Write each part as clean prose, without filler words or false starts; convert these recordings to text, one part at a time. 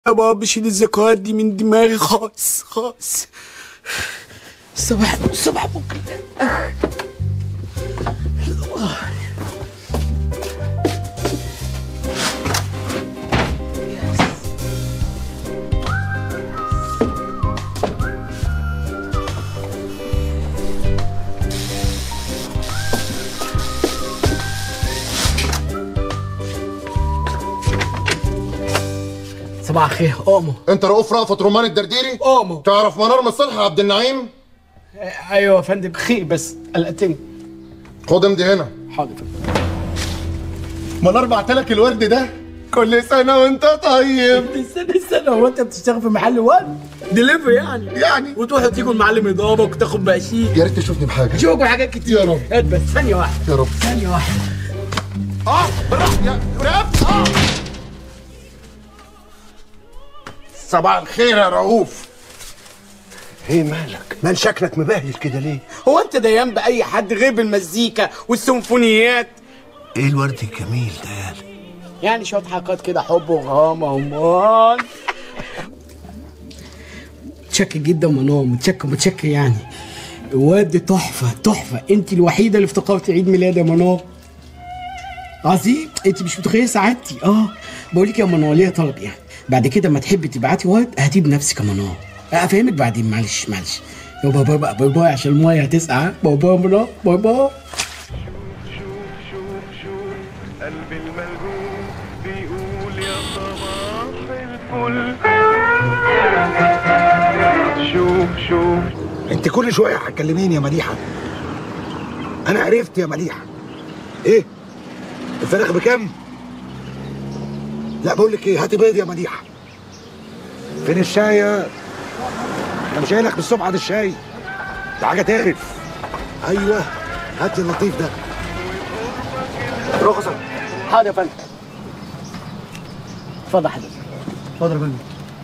يا بابا شيل الذكريات دي من دماغي خالص خالص. صباح بكره. صباح الخير. قوموا. انت رؤوف رأفت رمان الدرديري؟ قوموا. تعرف منار من صلح عبد النعيم؟ ايوه يا فندم خير بس قلقتني. خد امضي هنا. حاضر. منار بعتلك الورد ده كل سنه وانت طيب. استنى هو انت بتشتغل في محل ورد؟ دليفري يعني وتروح تيجي المعلم يضربك وتاخد بقشيش. يا ريت تشوفني بحاجه. شوفوا حاجات كتير. يا رب. هات بس ثانيه واحده. يا رب. ثانيه واحده. بالراحه يا رب. صباح الخير يا رؤوف. ايه مالك؟ مال شكلك مبهدل كده ليه؟ هو انت ديان باي حد غير بالمزيكا والسيمفونيات؟ ايه الورد الجميل ده؟ يعني شويه حركات كده حب وغرامه ومان. متشكر جدا منار، متشكر يعني. الورد تحفه. انت الوحيده اللي افتكرت عيد ميلاد يا منار. عظيم. انت مش متخيله سعادتي. بقول لك يا منار ليا طلب يعني. بعد كده ما تحبي تبعتي ورد هاتيه بنفسك يا منار. افهمك بعدين. معلش يابا بابا باي باي عشان الميه هتسقع. باي باي منار. باي باي. شوف قلبي الملهوف بيقول يا صباح الفل. شوف انت كل شويه هتكلميني يا مديحه. انا عرفت يا مديحه. ايه الفراخ بكام؟ لا بقول لك ايه، هاتي بيض يا مديحه. فين الشاي؟ انا مش قايل لك بالصبح هات الشاي ده حاجه تقرف. ايوه هات لي اللطيف ده. رخصه. حاضر يا فندم. اتفضل حضرتك. اتفضل يا فندم.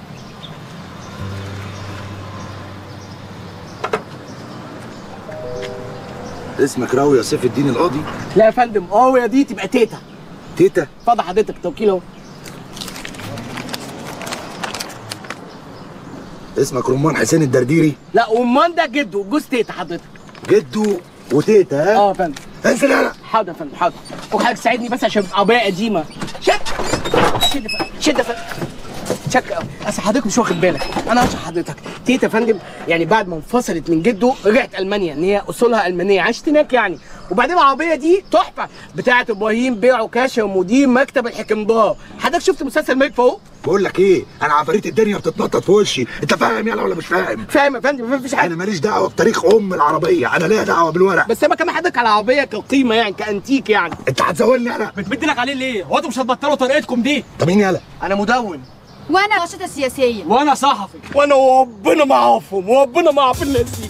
اسمك راوي يا سيف الدين القاضي؟ لا يا فندم يا دي تبقى تيتا. تيتا؟ اتفضل حضرتك توكيل اهو. اسمك رمان حسين الدرديري؟ لا رمان ده جده جوز تيتا حضرتك. جده وتيتا ها؟ يا فندم. انزل يلا. حاضر يا فندم حاضر. وحضرتك تساعدني بس عشان عربيه قديمه. شد يا فندم. شك قوي. اصل حضرتك مش واخد بالك. انا هشرح حضرتك. تيتا يا فندم يعني بعد ما انفصلت من جده رجعت المانيا، ان هي اصولها المانيه، عاشت هناك يعني. وبعدين العربيه دي تحفه بتاعه ابراهيم بيع وكاشف ومدير مكتب الحكمدار. حضرتك شفت مسلسل ملك فاروق؟ بقول لك ايه، انا عفاريت الدنيا بتتنطط في وشي. انت فاهم يلا ولا مش فاهم؟ فاهم يا فندم. مفيش حاجه. انا ماليش دعوه بتاريخ العربيه، انا ليا دعوه بالورق. بس انا كمان حضرتك على العربيه كقيمه يعني كانتيك يعني. انت هتزولني انا؟ بتمد لك عليه ليه؟ هو انتوا مش هتبطلوا طريقتكم دي؟ طب مين يلا؟ انا مدون. وانا ناشطه سياسيه. وانا صحفي. وانا وربنا معاهم وربنا مع الناس دي.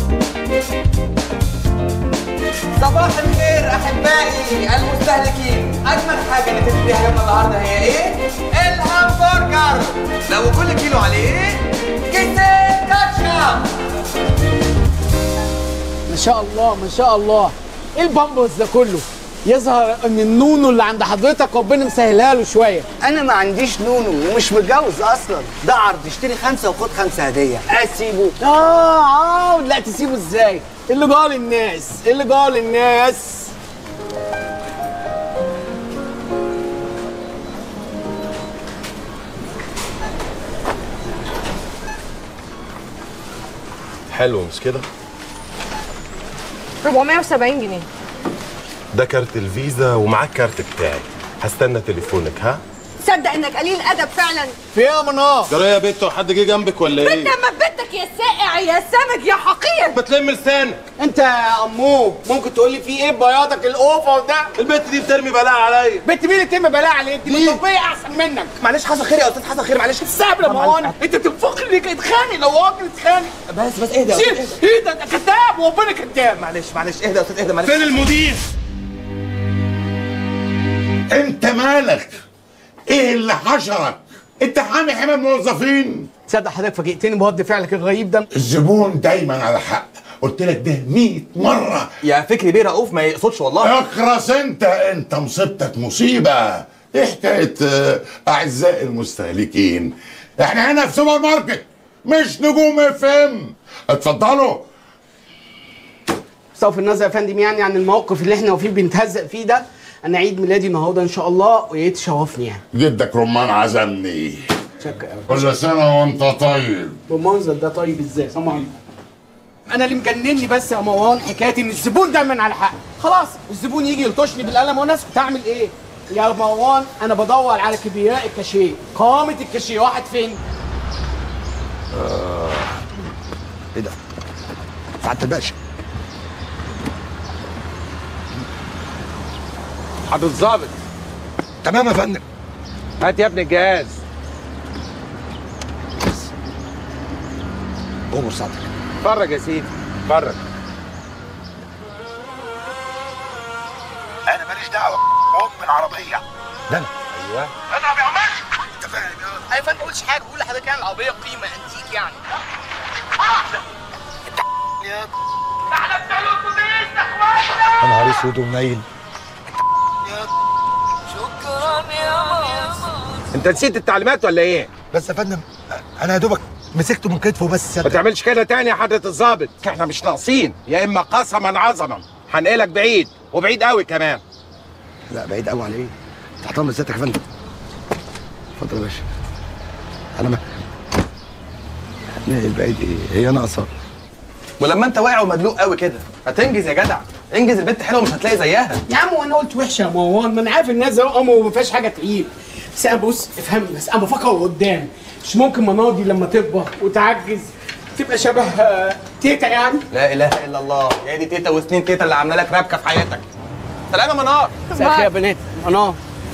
صباح الخير احبائي المستهلكين. اجمل حاجه نتفق بيها يوم النهارده هي ايه؟ الهمبرجر. لو كل كيلو عليه كيسين كاتشب. ما شاء الله. ايه البامبوس ده كله؟ يظهر ان النونو اللي عند حضرتك ربنا مسهلها له شويه. انا ما عنديش نونو ومش متجوز اصلا. ده عرض اشتري 5 وخد 5 هديه. اسيبه؟ لا تسيبه ازاي؟ اللي جال الناس. حلو مش كده؟ 470 جنيه. ده كارت الفيزا ومعاك كارت بتاعي. هستنى تليفونك. ها؟ تصدق انك قليل ادب فعلا. في ايه يا منار؟ جرى يا بنت حد جه جنبك ولا ايه؟ انت ما بنتك يا سائع يا سمك يا حقير. بتلم لسانك انت يا امو ممكن تقول لي في ايه بياضك الاوفر ده؟ البنت دي بترمي بلاء عليا. بنت مين اللي ترمي بلاء عليك؟ دي مطبيه احسن منك. معلش حصل خير يا استاذ، حصل خير معلش. السبب يا مروان انت بتنفخر ليك اتخانق لو راجل اتخانق. بس اهدى يا استاذ. ايه ده كذاب وربنا كذاب. معلش اهدى يا استاذ اهدى معلش. فين المدير؟ انت مالك؟ ايه اللي حشرك؟ انت حامي حمى الموظفين؟ تصدق حضرتك فاجئتني برد فعلك الغريب ده. الزبون دايما على حق. قلت لك ده 100 مره. يا فكري بيه رؤوف ما يقصدش والله. اخرس انت مصيبتك مصيبه. ايه حكايه اعزائي المستهلكين؟ احنا هنا في سوبر ماركت مش نجوم FM. اتفضلوا. بصرف النظر يا فندم يعني عن الموقف اللي احنا واقفين بنتهزق فيه ده، انا عيد ميلادي النهارده ان شاء الله ويتشرفني يعني. جدك رمان عزمني. شكرا قوي. كل سنه وانت طيب. بالمنظر ده طيب ازاي؟ سلام عليكم. انا اللي مجنني بس يا مروان حكايه ان الزبون دايما على حق. خلاص الزبون يجي يلطشني بالقلم وانا اسكت اعمل ايه؟ يا مروان انا بدور على كبرياء الكاشيه، قامه الكاشيه واحد فين؟ ايه ده؟ سعادة الباشا. حضرة الظابط. تمام يا فندم. هات يا ابني الجهاز. امر سعادتك. اتفرج يا سيدي اتفرج. انا ماليش دعوه بالعربيه. ده انا. ايوه. انا ما بيعملش. انت فاهم يا ايوه فندم ما قلتش حاجه، بقول لحضرتك يعني العربيه قيمه انتيك يعني. يا نهار اسود ومنيل. انت نسيت التعليمات ولا ايه؟ بس يا فندم انا يا دوبك مسكته من كتفه بس. ما تعملش كده تاني يا حضرة الظابط، احنا مش ناقصين، يا اما قسما عظما هنقلك بعيد وبعيد قوي كمان. لا بعيد قوي على ايه؟ تحت امر سيادتك يا فندم. اتفضل يا باشا. انا ما البعيد ايه؟ هي ناقصه. ولما انت واقع ومدلوق قوي كده هتنجز يا جدع، انجز، البنت حلوه مش هتلاقي زيها. يا عم وانا قلت وحشه يا مروان؟ ما انا عارف الناس زي قمر وما فيهاش حاجه تعيب، بس انا بص افهمني بس، انا بفكر قدام. مش ممكن مناضي لما تكبر وتعجز تبقى شبه تيتا يعني؟ لا اله الا الله، هي دي تيتا وسنين تيتا اللي عامله لك ربكه في حياتك. سلام يا منار. مساء الخير يا بنات. منار.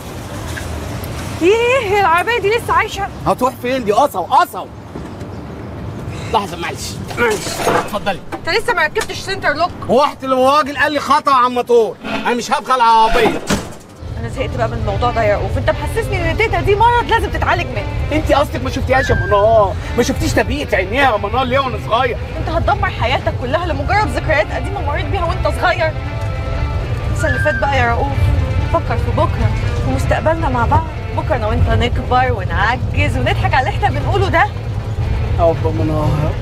ايه العربيه دي لسه عايشه؟ هتروح فين؟ دي قصو قصو. لحظه معلش اتفضلي. انت لسه ما ركبتش سنتر لوك؟ رحت للراجل قال لي خطأ على الموتور، انا مش هبخل العربيه. انا زهقت بقى من الموضوع ده يا رؤوف، انت محسسني ان تيتا دي مرض لازم تتعالج منه. انت قصدك ما شفتيهاش يا منار، ما شفتيش تبيئه عينيها يا منار ليه وانا صغير؟ انت هتدمر حياتك كلها لمجرد ذكريات قديمه مريت بيها وانت صغير. انسى اللي فات بقى يا رؤوف، فكر في بكره ومستقبلنا مع بعض. بكره انا وانت نكبر ونعجز ونضحك على اللي احنا بنقوله ده. اوبا منار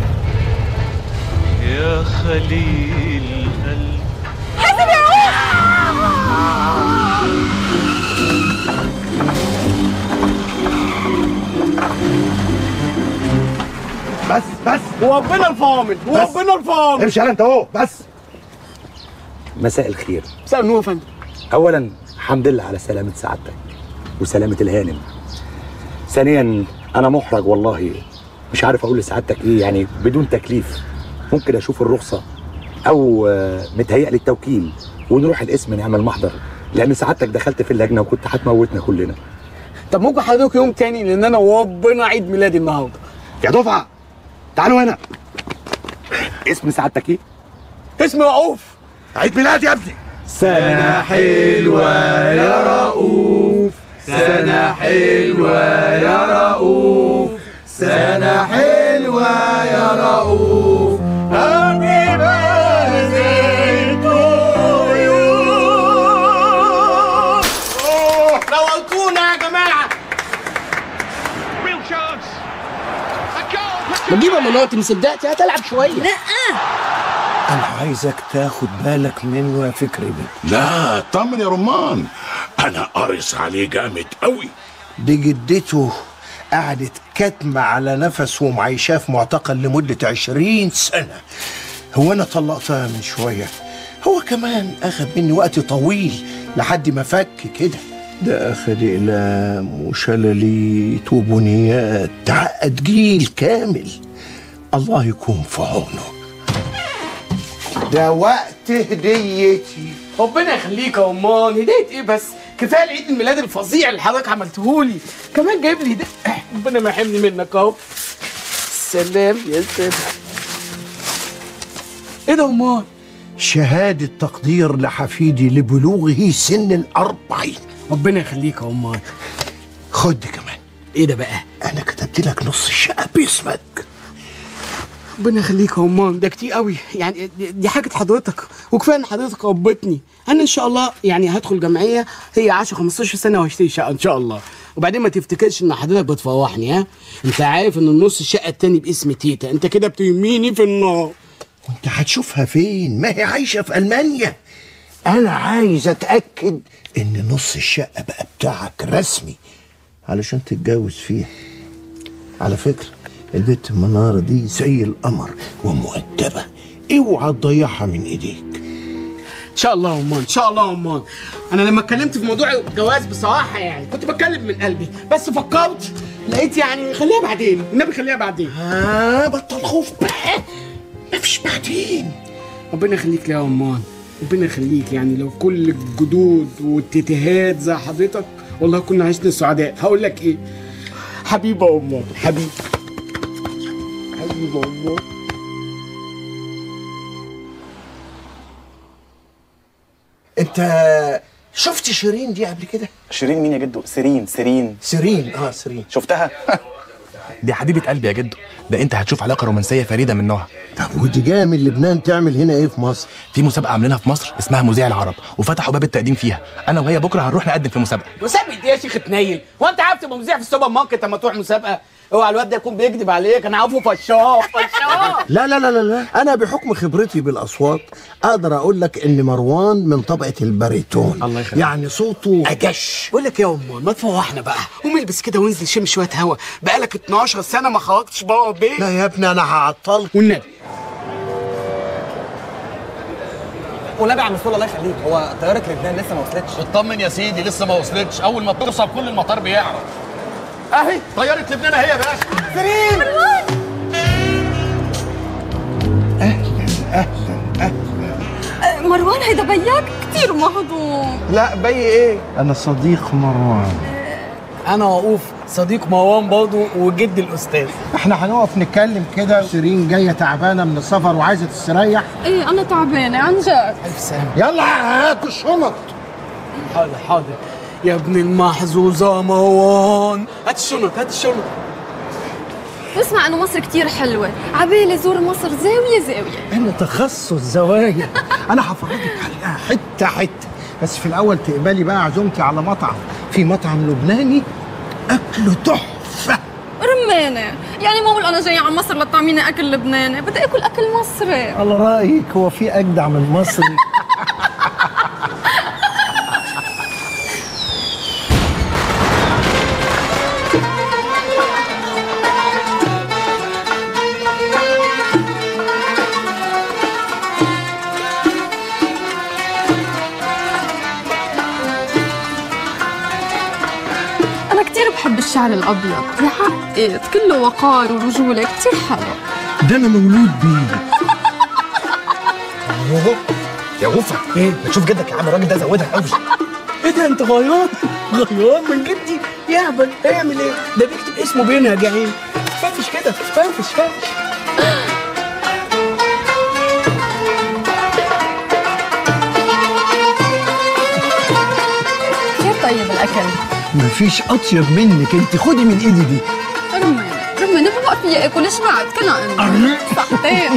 يا خليل قلبي. حاسب يا رؤوف. بس وربنا الفاضل وربنا الفاضل. امشي انت اهو بس. مساء الخير. مساء النور يا فندم. اولا الحمد لله على سلامه سعادتك وسلامه الهانم. ثانيا انا محرج والله، مش عارف اقول لسعادتك ايه يعني بدون تكليف. ممكن اشوف الرخصه او متهيأ لي التوكيل ونروح القسم نعمل محضر، لان سعادتك دخلت في اللجنه وكنت هتموتنا كلنا. طب ممكن حضرتك يوم تاني لان انا وربنا عيد ميلادي النهارده. يا دفعه تعالوا هنا. اسم سعادتك ايه؟ اسمي رؤوف. عيد ميلادي يا ابني. سنة حلوة يا رؤوف، سنة حلوة يا رؤوف، سنة حلوة يا رؤوف. Happy birthday to you. نورتونا يا جماعه. بجيب يا منار، انت مصدقتي هتلعب شويه؟ لا أنا عايزك تاخد بالك منه يا فكري بيه. لا اطمن يا رمان، انا قارص عليه جامد قوي. دي جدته قعدت كاتمة على نفسه ومعيشاه في معتقل لمدة 20 سنة. هو أنا طلقتها من شوية، هو كمان أخذ مني وقت طويل لحد ما فك كده. ده أخذ إقلام وشلاليت وبنيات، تعقد جيل كامل. الله يكون في عونه. ده وقت هديتي. ربنا يخليك يا رمان. هديه ايه بس؟ كفايه العيد الميلاد الفظيع اللي حضرتك عملتهولي، كمان جايب لي هديه. ربنا ما يحرمني منك اهو. سلام يا سلام. ايه ده يا رمان؟ شهادة تقدير لحفيدي لبلوغه سن ال40. ربنا يخليك يا رمان. خد كمان. ايه ده بقى؟ أنا كتبت لك نص الشقة باسمك. ربنا يخليك يا رمان، ده كتير قوي يعني. دي حاجه حضرتك وكفايه ان حضرتك ربتني. انا ان شاء الله يعني هدخل جمعيه هي 10 15 سنه وهشتري شقه ان شاء الله. وبعدين ما تفتكرش ان حضرتك بتفوحني، ها؟ انت عارف ان النص الشقه التاني باسم تيتا، انت كده بترميني في النار. وانت هتشوفها فين؟ ما هي عايشه في المانيا. انا عايز اتاكد ان نص الشقه بقى بتاعك رسمي علشان تتجوز فيها. على فكره البت مناره دي زي القمر ومؤدبه، اوعى تضيعها من ايديك. ان شاء الله يا أمان، ان شاء الله يا أمان. انا لما اتكلمت في موضوع الجواز بصراحه يعني كنت بتكلم من قلبي، بس فكرت لقيت يعني خليها بعدين، النبي خليها بعدين. بطل خوف بقى، مفيش بعدين. ربنا يخليك لي يا أمان، ربنا يخليك. يعني لو كل الجدود والتتهات زي حضرتك والله كنا عشنا سعداء. هقول لك ايه؟ حبيبه يا أمان، حبيبه حبيبه يا أمان. انت شفت شيرين دي قبل كده؟ شيرين مين يا جدو؟ سيرين. سيرين سيرين. شفتها؟ دي حبيبه قلبي يا جدو، ده انت هتشوف علاقه رومانسيه فريده من نوعها. طب ودي جايه من لبنان تعمل هنا ايه في مصر؟ في مسابقه عاملينها في مصر اسمها مذيع العرب، وفتحوا باب التقديم فيها. انا وهي بكره هنروح نقدم في مسابقه. مسابقه ايه يا شيخ تنيل؟ هو انت عارف تبقى مذيع في السوبر ماركت لما تروح مسابقه؟ اوعى الواد ده يكون بيكذب عليك، انا عارفه فشاف. لا لا لا لا، انا بحكم خبرتي بالاصوات اقدر اقول لك ان مروان من طبقه الباريتون. الله يخليك. يعني صوته اجش. بقول لك يا أمان ما تفوحنا بقى، قوم البس كده وانزل شم شويه هوا، بقالك 12 سنه ما خرجتش بره البيت. لا يا ابني انا هعطلك والنبي. ونبي عم مسؤول الله يخليك، هو طياره لبنان لسه ما وصلتش؟ اطمن يا سيدي لسه ما وصلتش، اول ما بتوصل كل المطار بيعرف. اهي طياره لبنان اهي يا باشا. سيرين مروان هيدا بياك كتير مهضوم. لا بي ايه؟ انا صديق مروان. انا رؤوف صديق مروان برضه وجد الاستاذ. احنا هنقف نتكلم كده. شيرين جايه تعبانه من السفر وعايزه تستريح. ايه انا تعبانه عن جد. الف سلامه. يلا هات الشنط. حاضر حاضر يا ابن المحظوظه مروان. هات الشنط هات الشنط. بسمع انه مصر كتير حلوه، عبالي زور مصر زاويه زاويه. انا تخصص زوايا. انا هفرجك عليها حته حته، بس في الاول تقبلي بقى عزومتي على مطعم، في مطعم لبناني اكله تحفه. رمانه، يعني ما اقول انا جايه على مصر لتطعميني اكل لبناني، بدي اكل اكل مصري. على رايك هو في اجدع من مصري؟ بحب الشعر الابيض، يعقد كله وقار ورجوله، كتير حلو. ده انا مولود بيه. يا غوفه ايه؟ بتشوف جدك يا عم، الراجل ده زودها قوي. ايه ده انت غيران؟ غيران من جدي؟ يهبل هيعمل ايه؟ ده بيكتب اسمه بينها جعين. فرفش كده فرفش. كتير طيب الاكل. مفيش اطيب منك انت، خدي من ايدي دي. رمانة ما بقى فيها اكل، شبعت كلها انت. صحتين.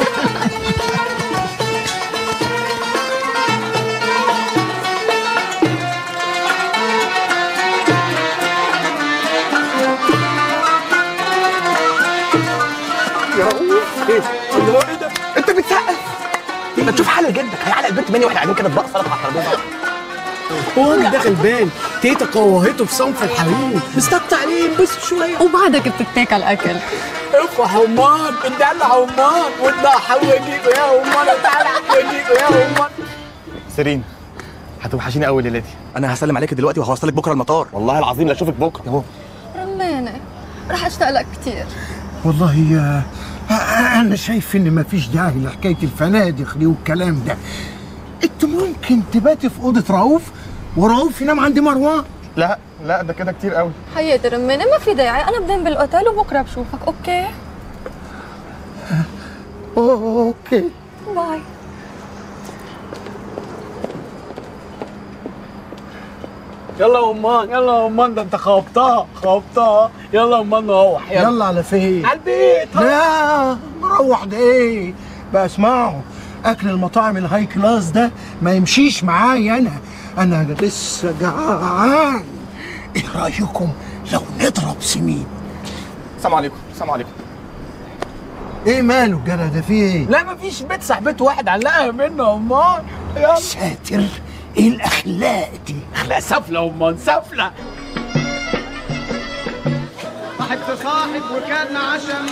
يا رؤوف ايه؟ الله ايه ده؟ انت بتسقف؟ ما تشوف حل لجدك، هيعلق البنت مني واحنا قاعدين كده بقى سلطه على الترابيزه. هو انا ده غلبان، تيتا قوهته في صنف الحريم، استقطع عليه بس شويه وبعدك بتتاكل اكل. افرح يا أمان، اتدلع يا أمان، واطلع حاول اجيبه يا أمان، وتعالى اجيبه يا أمان. سيرين هتوحشيني قوي ليلتي، انا هسلم عليك دلوقتي وهوصلك بكره المطار، والله العظيم لا اشوفك بكره يا بابا. رمانة رح اشتاق لك كتير. والله انا شايف ان مفيش داعي لحكايه الفنادق دي والكلام ده. انت ممكن تباتي في اوضه رؤوف ورؤوف ينام عند مروان. لا ده كده كتير قوي. حياتي رمانة ما في داعي، انا بنام بالاوتيل وبكره بشوفك. اوكي اوكي باي. يلا يا أمان يلا يا أمان، ده انت خبطها. يلا يا أمان نروح. يلا على فين؟ على البيت. لا نروح ده ايه بقى؟ اسمعوا، اكل المطاعم الهاي كلاس ده ما يمشيش معايا. انا لسه جعان. ايه رايكم لو نضرب سمين؟ السلام عليكم. السلام عليكم. ايه ماله الجدع ده؟ فيه ايه؟ لا مفيش بيت صاحبته واحد علقها منه امال. يلا ساتر، ايه الاخلاق دي؟ اخلاق سفله امال سفله. صاحب في صاحب وكان عشم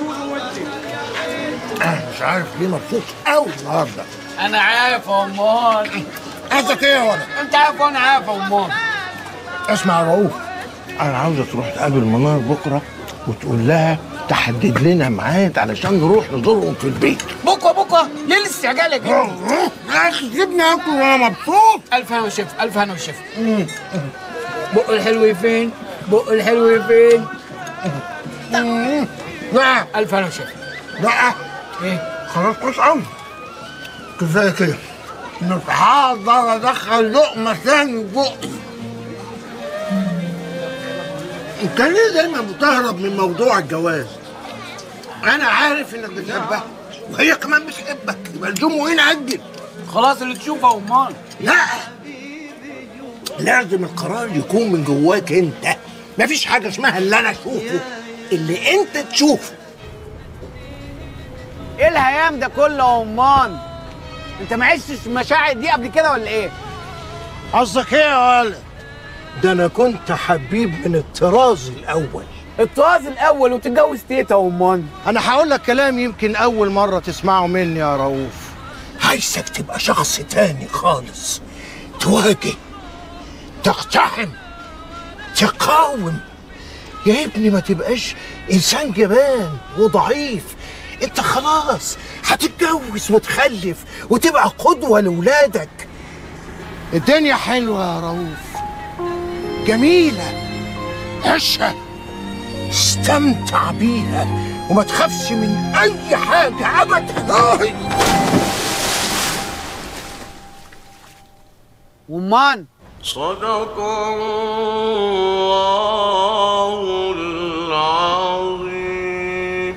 انا مش عارف ليه مبسوط قوي النهارده. انا عارف يا امال. قصدك ايه يا ولد؟ انت عارف وانا عارف يا امال. اسمع يا رؤوف، انا عاوزك تروح تقابل منار بكره وتقول لها تحدد لنا ميعاد علشان نروح نزورهم في البيت. بكره ليه الاستعجال كده؟ يا اخي سيبني اكل وانا مبسوط. الف هنا وشفا، الف هنا وشفا. بق الحلو فين؟ بق الحلو فين؟ لا الف هنا وشفا. لا ايه؟ خلاص كويس قوي. كفايه كده. مش هقدر ادخل لقمه ثاني في بقي. انت ليه دايما بتهرب من موضوع الجواز؟ انا عارف انك بتحبها وهي كمان بتحبك، يبقى لزومه هنا اجل. خلاص اللي تشوفه يا امال. لا، لازم القرار يكون من جواك انت. مفيش حاجه اسمها اللي انا اشوفه، اللي انت تشوفه. ايه الهيام ده كله يا امال؟ انت ما عشتش المشاعر دي قبل كده ولا ايه؟ قصدك ايه يا ولد؟ ده انا كنت حبيب من الطراز الاول. الطراز الاول وتتجوز تيتا يا امال. انا هقول لك كلام يمكن اول مره تسمعه مني يا رؤوف. عايزك تبقى شخص تاني خالص، تواجه، تقتحم، تقاوم. يا ابني ما تبقاش انسان جبان وضعيف. انت خلاص هتتجوز وتخلف وتبقى قدوه لاولادك. الدنيا حلوه يا رؤوف، جميله، عيشها، استمتع بيها وما تخافش من اي حاجه ابدا. ومان صدق الله العظيم.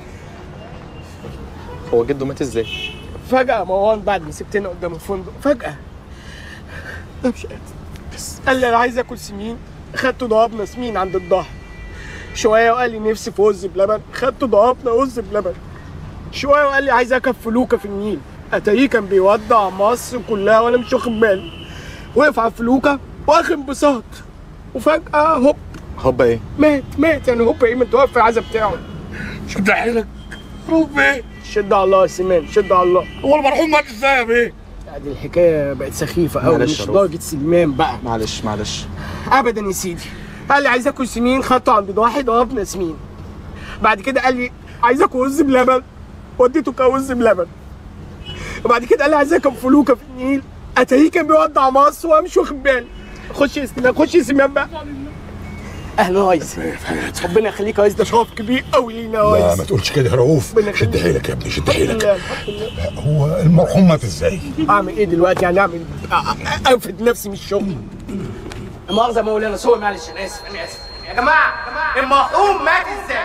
هو جده مات ازاي؟ فجأة مروان بعد ما سبتنا قدام الفندق فجأة. أنا مش قادر. بس قال لي أنا عايز آكل سمين، خدته ضربنا سمين عند الظهر. شوية وقال لي نفسي في رز بلبن، خدته ضربنا رز بلبن. شوية وقال لي عايز أركب فلوكة في النيل، أتاريه كان بيودع مصر كلها وأنا مش واخد بالي. وقف على الفلوكة وآخر انبساط. وفجأة هوبا ايه؟ مات يعني هوبا ايه؟ ما توقف في العزا بتاعه. شد حيلك. روب ايه؟ شد على الله يا سيمان، شد على الله. هو المرحوم مات ازاي يا بيه؟ دي الحكايه بقت سخيفه قوي، مش درجه سلمان بقى. معلش ابدا يا سيدي. قال لي عايز اكل سمين، خدته عند واحد ضربنا سمين. بعد كده قال لي عايز اكل رز بلبن، وديته كرز بلبن. وبعد كده قال لي عايز اكل فلوكه في النيل، اتاريه كان بيودع مصر وانا مش واخد بالي. خش يا سلمان بقى. اهلا يا ريس. ربنا يخليك يا ريس، ده شرف كبير قوي لينا يا ريس. لا ما تقولش كده يا رؤوف. شد حيلك يا ابني، شد حيلك. هو المرحوم مات ازاي؟ اعمل ايه دلوقتي؟ يعني اعمل انفد نفسي من الشغل. مؤاخذة مولانا، سوري معلش، انا اسف يا جماعه المرحوم مات ازاي؟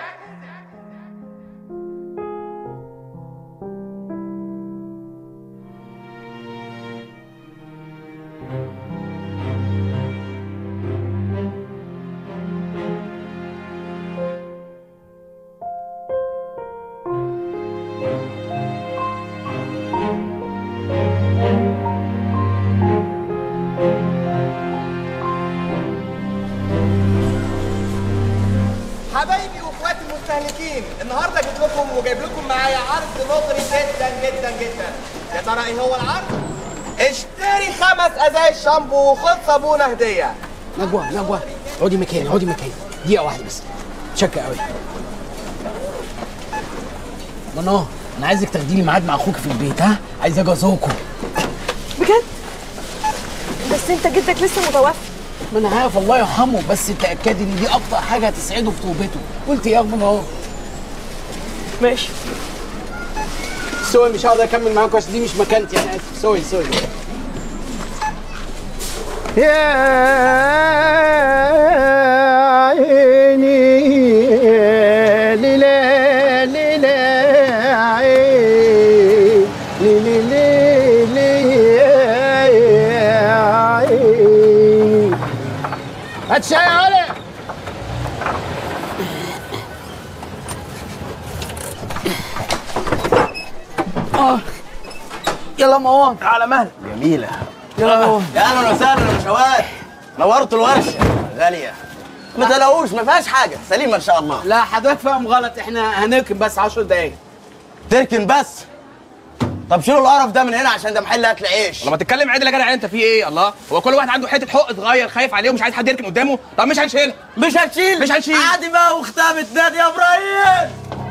حبايبي واخواتي المستهلكين، النهارده جيت لكم وجايب لكم معايا عرض مغري جدا جدا جدا. يا ترى ايه هو العرض؟ اشتري 5 ازايز شامبو وخد صابونه هديه. نجوى اقعدي مكاني، دقيقه واحده بس. شكه قوي. منار، انا عايزك تاخدي لي ميعاد مع اخوك في البيت. ها، عايز اجي ازوركم. بجد؟ بس انت جدك لسه متوفي. ما انا عارف الله يرحمه، بس تاكدي ان دي اكتر حاجه هتسعده في توبته. قلت ايه يا منار؟ ماشي. سوري مش هقدر اكمل معاكم عشان دي مش مكانتي، انا اسف. سوري. يا عيني ليلى عين هات شاي يا ولد. يلا مروان على مهلك. جميله. يلا مروان. يا اهلا وسهلا يا باشوات، نورتوا الورشه غاليه. ما تقلقوش ما فيهاش حاجه، سليمه ان شاء الله. لا حضرتك فاهم غلط، احنا هنركن بس 10 دقايق. تركن بس؟ طب شيلوا القرف ده من هنا عشان ده محل اكل عيش. لما تتكلم عدل يا جدع انت في ايه؟ الله، هو كل واحد عنده حته حق صغير خايف عليه ومش عايز حد يركن قدامه؟ طب مش هنشيلها. مش هنشيل عادي بقى، واختها بتنادي يا ابراهيم.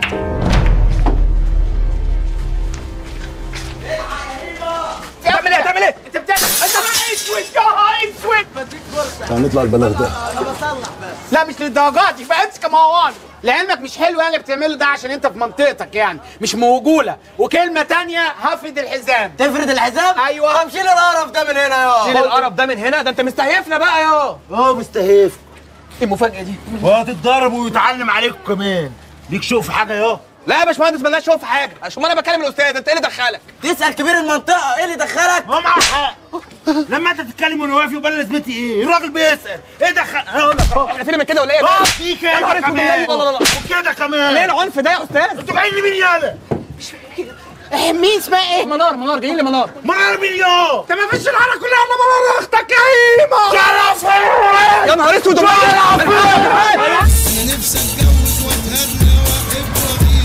تعمل ايه؟ تعمل ايه؟ انت بتعمل انت بقى اسود يا اسود. هنطلع البلاغ ده. انا بصلح بس. لا مش للدرجات دي، فامسك يا مروان. لعلمك مش حلو يعني اللي بتعمله ده عشان انت في منطقتك يعني مش موجوله. وكلمه تانية هفرد الحزام. تفرد الحزام؟ ايوه. طب شيل القرف ده من هنا يا. شيل القرف ده من هنا، ده انت مستهيفنا بقى يا. مستهيف. ايه المفاجاه دي؟ وهتتضرب ويتعلم عليكم كمان. ليك شوف حاجه يا. لا يا باشمهندس مالناش شوف حاجه، عشان انا بكلم الاستاذ. انت ايه اللي دخلك؟ تسال كبير المنطقه ايه اللي دخلك؟ هو معاه حق. لما انت تتكلم وانا واقف يبقى لازمتي ايه؟ الراجل بيسال ايه دخل؟ هقول لك احنا فينا من كده ولا ايه؟ في كده كمان. وكده كمان. ليه العنف ده يا استاذ؟ انتوا جايين لمين يالا؟ مين اسمها ايه؟ منار جايين لي منار. منار مين يا؟ انت ما فيش الحاره كلها الا منار اختك يا هيما. شرفي. يا نهار اسود. انا نفسي اتجوز واتهنى واحب واغير.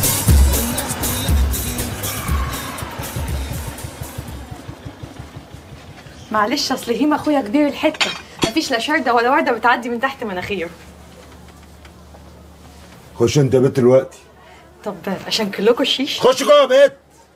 معلش اصل هيما اخويا كبير الحته، مفيش لا شرده ولا ورده بتعدي من تحت مناخيره. خش انت يا بنت دلوقتي. طب عشان كلكوا الشيش. خش جوه يا بنت.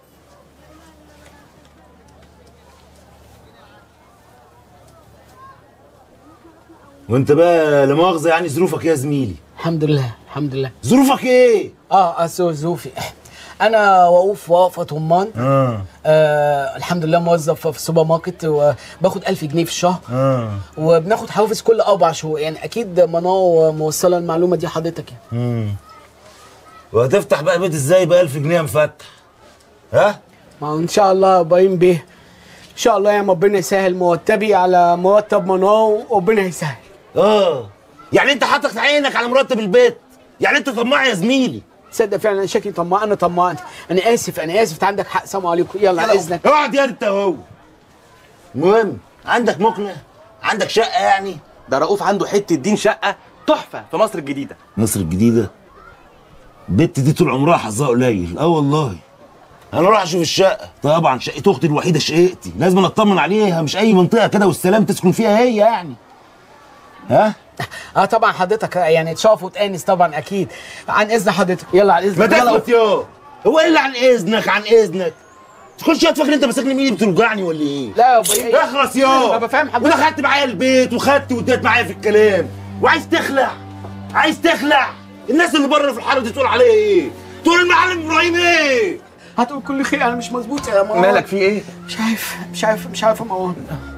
وانت بقى لا مؤاخذه يعني ظروفك ايه يا زميلي؟ الحمد لله الحمد لله. ظروفك ايه؟ ظروفي انا وقوف وقفه طمان. الحمد لله موظف في السوبر ماركت وباخد 1000 جنيه في الشهر. وبناخد حوافز كل 4 شهور، يعني اكيد منار موصله المعلومه دي حضرتك يعني. وهتفتح بقى بيت ازاي ب 1000 جنيه مفتح؟ ها؟ ما هو ان شاء الله باين بيه ان شاء الله يا ربنا يسهل مرتبي على مرتب منار وربنا يسهل. يعني انت حاطط عينك على مرتب البيت؟ يعني انت طماع يا زميلي؟ تصدق فعلا انا شكلي طماع. انا طماع. انا اسف انت عندك حق. سلام عليكم. يلا على اذنك. اقعد يا انت اهو. المهم عندك مقنع؟ عندك شقه يعني؟ ده رؤوف عنده حته دين شقه تحفه في مصر الجديده. مصر الجديده؟ البت دي طول عمرها حظها قليل. والله انا اروح اشوف الشقه. طبعا شقه اختي الوحيده، شقتي لازم اطمن عليها، مش اي منطقه كده والسلام تسكن فيها هي يعني. ها؟ طبعا حضرتك يعني تشرف وتانس طبعا اكيد. عن اذن حضرتك. يلا عن اذنك. ما تسكت يا. هو ايه اللي عن اذنك عن اذنك؟ تخش تفكر انت ماسكني مين بتوجعني ولا ايه؟ لا يا ابويا اخلص يا. انا بفهم حضرتك. ودخلت معايا البيت وخدت واديت معايا في الكلام وعايز تخلع. عايز تخلع. الناس اللي بره في الحاره دي تقول عليا ايه؟ تقول المعلم ابراهيم ايه؟ هتقول كل خير. انا مش مظبوط يا مروان. مالك في ايه؟ مش عارف يا مروان.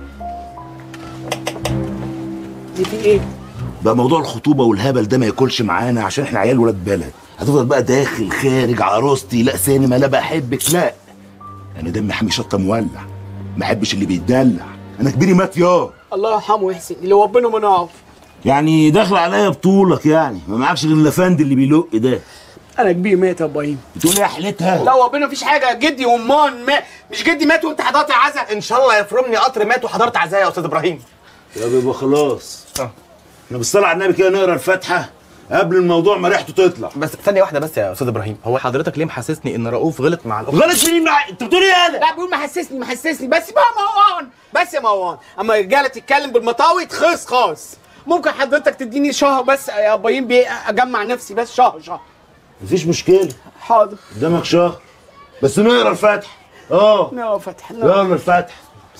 دي في ايه؟ بقى موضوع الخطوبه والهبل ده ما ياكلش معانا عشان احنا عيال ولاد بلد. هتفضل بقى داخل خارج عروستي، لا سينما، لا بحبك، لا. انا دمي حامي شطه مولع، ما احبش اللي بيتدلع. انا كبيري مات يا. الله يرحمه ويحسن اللي ربنا ما نعرف. يعني داخل عليا بطولك يعني، ما معكش غير اللفند اللي بيلق ده. انا كبير مات يا ابراهيم. بتقول ايه يا حلتها؟ لا ربنا مفيش حاجه. جدي ومان مات. مش جدي مات وانت حضرت عزا. ان شاء الله يفرمني قطر مات وحضرت عزايا يا استاذ ابراهيم. يا بابا خلاص. احنا بالصلاه على النبي كده نقرا الفاتحه قبل الموضوع ما ريحته تطلع. بس ثانيه واحده بس يا استاذ ابراهيم، هو حضرتك ليه محسسني ان رؤوف غلط مع الاخت؟ غلط مين انت بتقول ايه انا؟ لا بيقول محسسني بس بقى مروان. بس يا مروان اما الرجاله تتكلم بالمطاوي تخلص خالص. ممكن حضرتك تديني شهر بس يا ابراهيم بيه اجمع نفسي بس شهر. مفيش مشكله. حاضر. قدامك شهر بس نقرا الفاتحه. نقرا الفاتحه. يلا الفاتحه.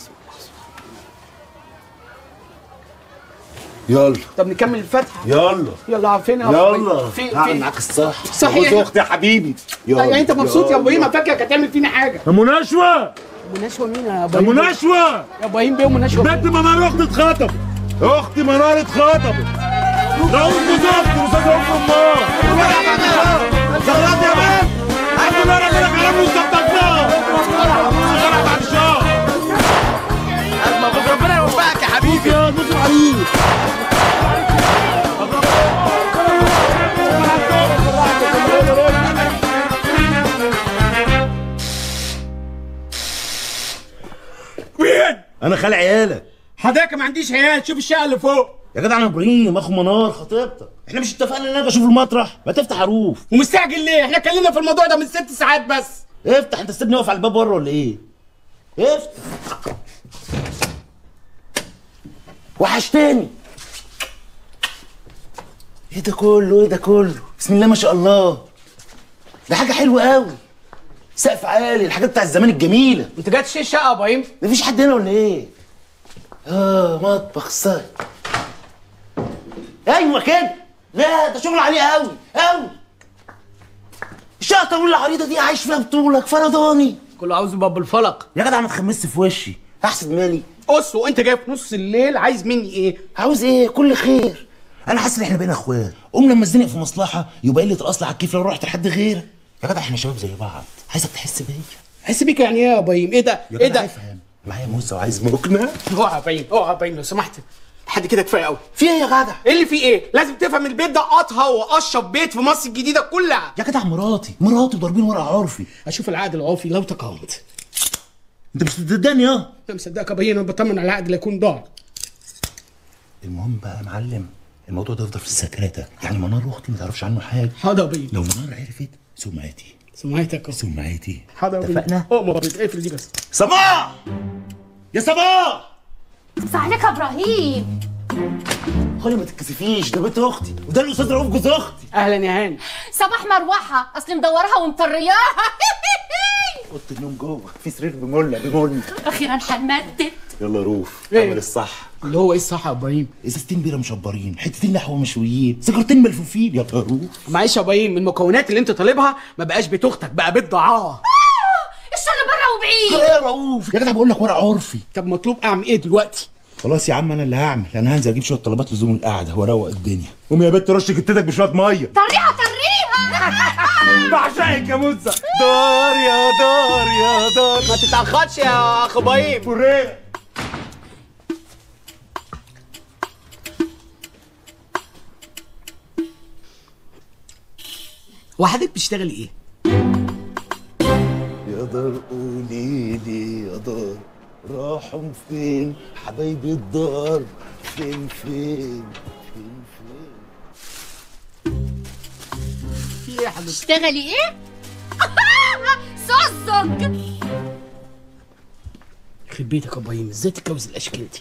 يلا. طب نكمل الفاتحه. يلا عارفين يا يلا. فين معاك الصح. صحيح يا اختي يا حبيبي. يعني انت مبسوط يا ابراهيم؟ فاكرك هتعمل فينا حاجه. مناشوه مين يا ابراهيم؟ مناشوه يا ابراهيم بيه مناشوه. بنت منار اختي اتخطبت. اختي منار اتخطبت. رؤوف بزوجتي وزوج امها. زغرات يا بنت. الحمد لله ربنا كرمني وظبطناه. شغاله بعد شهر. ربنا يوفقك يا حبيبي. يا بص عليك. انا خال عيالك. حضرتك ما عنديش عيال، شوف الشقه اللي فوق. يا جدع انا ابراهيم اخو منار خطيبتك، احنا مش اتفقنا ان انا اشوف المطرح؟ ما تفتح عروف. ومستعجل ليه؟ احنا اتكلمنا في الموضوع ده من 6 ساعات بس. افتح، انت سيبني واقف على الباب بره ولا ايه؟ افتح. وحشتني. ايه ده كله؟ ايه ده كله؟ بسم الله ما شاء الله. ده حاجه حلوه قوي. سقف عالي، الحاجات بتاع الزمان الجميله. انت جاي تشيل الشقه يا ابراهيم؟ مفيش حد هنا ولا ايه؟ مطبخ صاير. ايوه كده. لا ده شغل عليه قوي قوي. الشقه الطويله العريضه دي عايش فيها بطولك فرداني. كله عاوز يبقى بالفلق. يا جدع ما تخمسش في وشي، احسد مالي. قص، وانت جاي في نص الليل عايز مني ايه؟ عاوز ايه؟ كل خير. انا حاسس ان احنا بقينا اخوات، قوم لما اتزنق في مصلحه يبقى قله الاصل على الكيف لو رحت لحد غيرك. يا جدع احنا شباب زي بعض، عايزك تحس بيا. احس بيك يعني ايه يا ابراهيم؟ ايه ده؟ يا ايه جدع ده؟ افهم، معايا موزه وعايز مكنه. اوعى يا ابراهيم، اوعى يا ابراهيم لو سمحت. لحد كده كفايه قوي. في ايه يا جدع؟ ايه اللي في ايه؟ لازم تفهم البيت ده اطهى واشرب بيت في مصر الجديده كلها. يا جدع مراتي ضاربين ورق عرفي. اشوف العقد العرفي لو تقاومت. انت مش مصدقني يا؟ انت مصدقك يا ابراهيم؟ انا بطمن على العقد لا يكون ضاع. المهم بقى يا معلم، الموضوع ده يفضل في السكرته، يعني منار اختي ما تعرفش عنه حاجه. حاضر يا ابراهيم. لو منار عرفت سمعتي. سمعتك سمعتي. حاضر يا ابراهيم. اتفقنا؟ اؤمر اقفل دي بس. صباح يا صباح. ادفع عليك يا ابراهيم. خلي ما تتكسفيش، ده بنت اختي وده الاستاذ رؤوف جوز اختي. اهلا يا هاني. صباح مروحه، اصل مدورها ومطرياها. اوضه النوم جوه، في سرير بمولة. اخيرا هنمدد. يلا روف، إيه؟ اعمل الصح. اللي هو ايه الصح يا ابراهيم؟ ازازتين بيره مشبرين، حتتين لحمه مشويين، سيجارتين ملفوفين. يلا روف. معلش يا ابراهيم، المكونات اللي انت طالبها ما بقاش بيت اختك، بقى بيت ضاعاه. الشغل بره وبعيد. يا رؤوف يا جدع بقول لك ورق عرفي. طب مطلوب اعمل ايه دلوقتي؟ خلاص يا عم انا اللي هعمل، انا هنزل اجيب شويه طلبات لزوم القعده واروق الدنيا. قومي يا بنت رش كتتك بشويه ميه. طريقه بعشقك يا موزه. دار يا دار يا دار. ما تتاخرش يا اخ ابراهيم. فريق. وحضرتك بتشتغلي ايه؟ يا دار قولي لي يا دار، راحوا فين حبايبي الدار؟ فين في ايه يا حضرتك؟ تشتغلي ايه؟ سوزك. يخرب بيتك يا ابراهيم، ازاي تتجوز الاشكال دي؟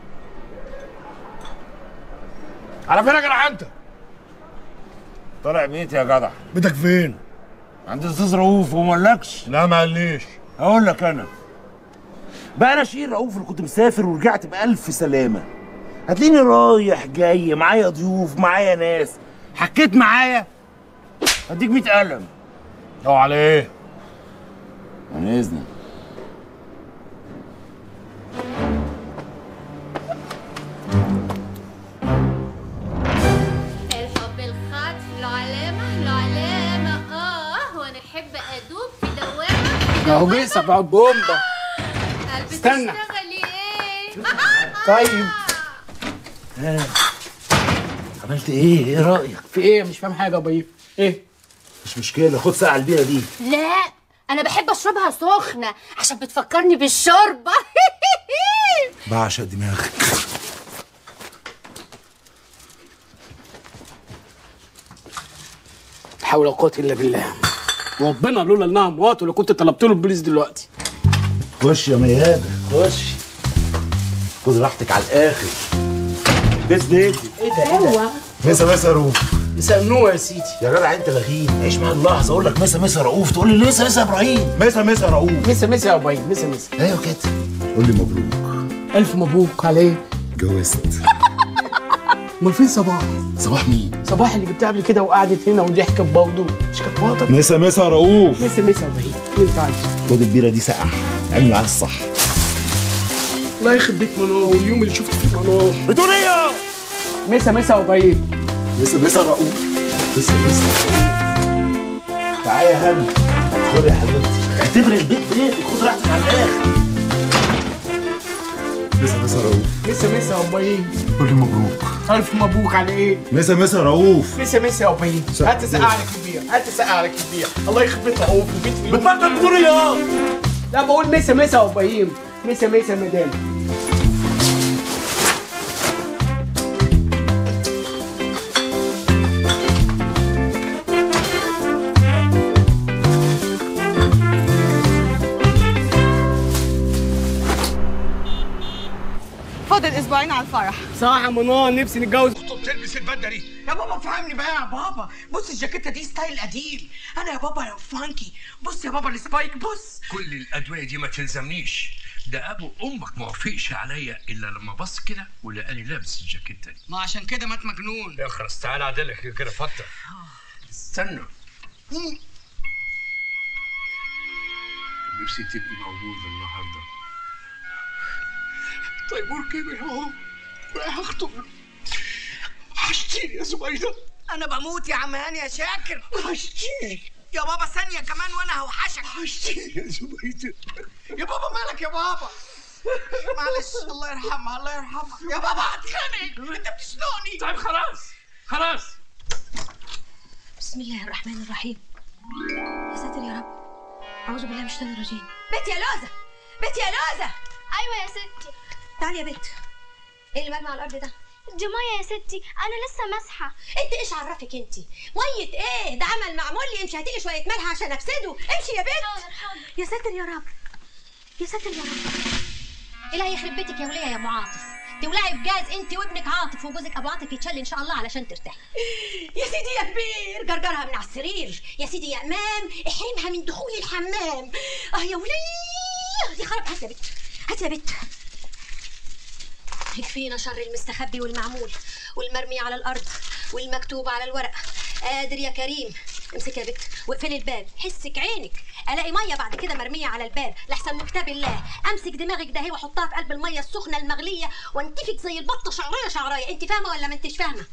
على فين يا جدع انت؟ طالع بيتي يا جدع. بيتك فين؟ عند الاستاذ رؤوف وما قالكش؟ لا ما قاليش. اقول لك انا بقى انا شير رؤوف اللي كنت مسافر ورجعت بألف سلامه. هتلاقيني رايح جاي، معايا ضيوف، معايا ناس. حكيت معايا هديك 100 قلم. او على ايه؟ عن اذنك. الحب الخاطف له علامة وانا احب ادوب في دوامة. اهو بيصب على البومبا. قلبي استنى. تشتغلي ايه؟ طيب عملت ايه؟ ايه رايك؟ في ايه؟ مش فاهم حاجه يا ابراهيم. ايه؟ مش مشكله، خد ساعه البيره دي. لا انا بحب اشربها سخنة عشان بتفكرني بالشوربة. بعشق دماغك. لا حول ولا قوه الا بالله. ربنا لولا انها مراته اللي كنت طلبت له البوليس دلوقتي. خش يا ميادة خش. خد راحتك على الاخر. بس بيتي. ايه ده؟ مسا رؤوف. مسا النور يا سيدي. يا جدع انت لغيب، عيش معايا اللحظه. اقول لك مسا رؤوف تقول لي مسا ابراهيم. مسا رؤوف. مسا يا ابراهيم. مسا. ايوه كده. قول لي مبروك. الف مبروك. على ايه؟ اتجوزت. امال فين صباح؟ صباح مين؟ صباح اللي جبتها قبل كده وقعدت هنا وضحكت برضه. مش كانت مراتك؟ مسا رؤوف. مسا يا ابراهيم. ايه انت عايز؟ خد البيره دي سقعه، اعمل معاها الصح. الله يخرب بيت منار، واليوم اللي شفت فيه منار. بتقول ايه؟ مسا يا ابراهيم. مسا رؤوف. مسا تعالى يا هنا. خد يا حبيبتي، اعتبر البيت بيتك، خد راحتك على الاخر. مسا رؤوف. مسا يا ابراهيم. قول لي مبروك. الف مبروك. على ايه؟ مسا رؤوف. مسا يا ابراهيم. هات سقع لك البير، هات سقع لك البير. الله يخرب بيت رؤوف وبيت في بتبطل تقول ايه؟ لا بقول مسا يا ابراهيم. مسا يا مدام. اسبوعين على الفرح. صح يا منار، نفسي نتجوز. تلبس البدله دي يا بابا. فهمني بقى يا بابا. بص الجاكيته دي ستايل قديم. انا يا بابا فانكي. بص يا بابا السبايك. بص كل الادويه دي ما تلزمنيش. ده ابو امك ما وافقش عليا الا لما بص كده ولقاني لابس الجاكيته دي. ما عشان كده مات مجنون. يا خلاص تعالى اعدلك كده فتره. استنى. نفسي تبقي موجود النهارده. تيمور كبر اهو رايح اخطب. وحشتيني يا زبيده. انا بموت يا عم هاني يا شاكر. وحشتيني يا بابا. ثانيه كمان وانا هوحشك. وحشتيني يا زبيده. يا بابا مالك يا بابا؟ معلش الله يرحمها الله يرحمها. يا بابا هتخانق انت بتشنقني. طيب خلاص. بسم الله الرحمن الرحيم. يا ساتر يا رب. أعوذ بالله من الشيطان الرجيم. بنت يا لوزة. بنت يا لوزة. أيوة يا ستي. تعالي يا بنت. ايه اللي مرمي على الأرض ده؟ دي مية يا ستي، أنا لسه ماسحة. انت ايش عرفك انت؟ مية ايه؟ ده عمل معمول لي. امشي هاتيلي شوية ملح عشان افسده. امشي يا بنت. حاضر. يا ساتر يا رب. يا ساتر يا رب. إلهي يخرب بيتك يا ولية يا أم عاطف. تولعي بجاز انت وابنك عاطف وجوزك ابو عاطف يتشل ان شاء الله علشان ترتاحي. يا سيدي يا كبير جرجرها من على السرير. يا سيدي يا امام احرمها من دخول الحمام. يا وليه دي خرب. هات يا بت هات يا بت. يكفينا شر المستخبي والمعمول والمرمي على الارض والمكتوب على الورق. قادر يا كريم. امسك يا بت واقفلي الباب. حسك عينك الاقي ميه بعد كده مرميه على الباب لاحسن من كتاب الله. امسك دماغك ده واحطها في قلب الميه السخنه المغليه وانتفك زي البطه شعرايه. انت فاهمه ولا ما انتش فاهمه؟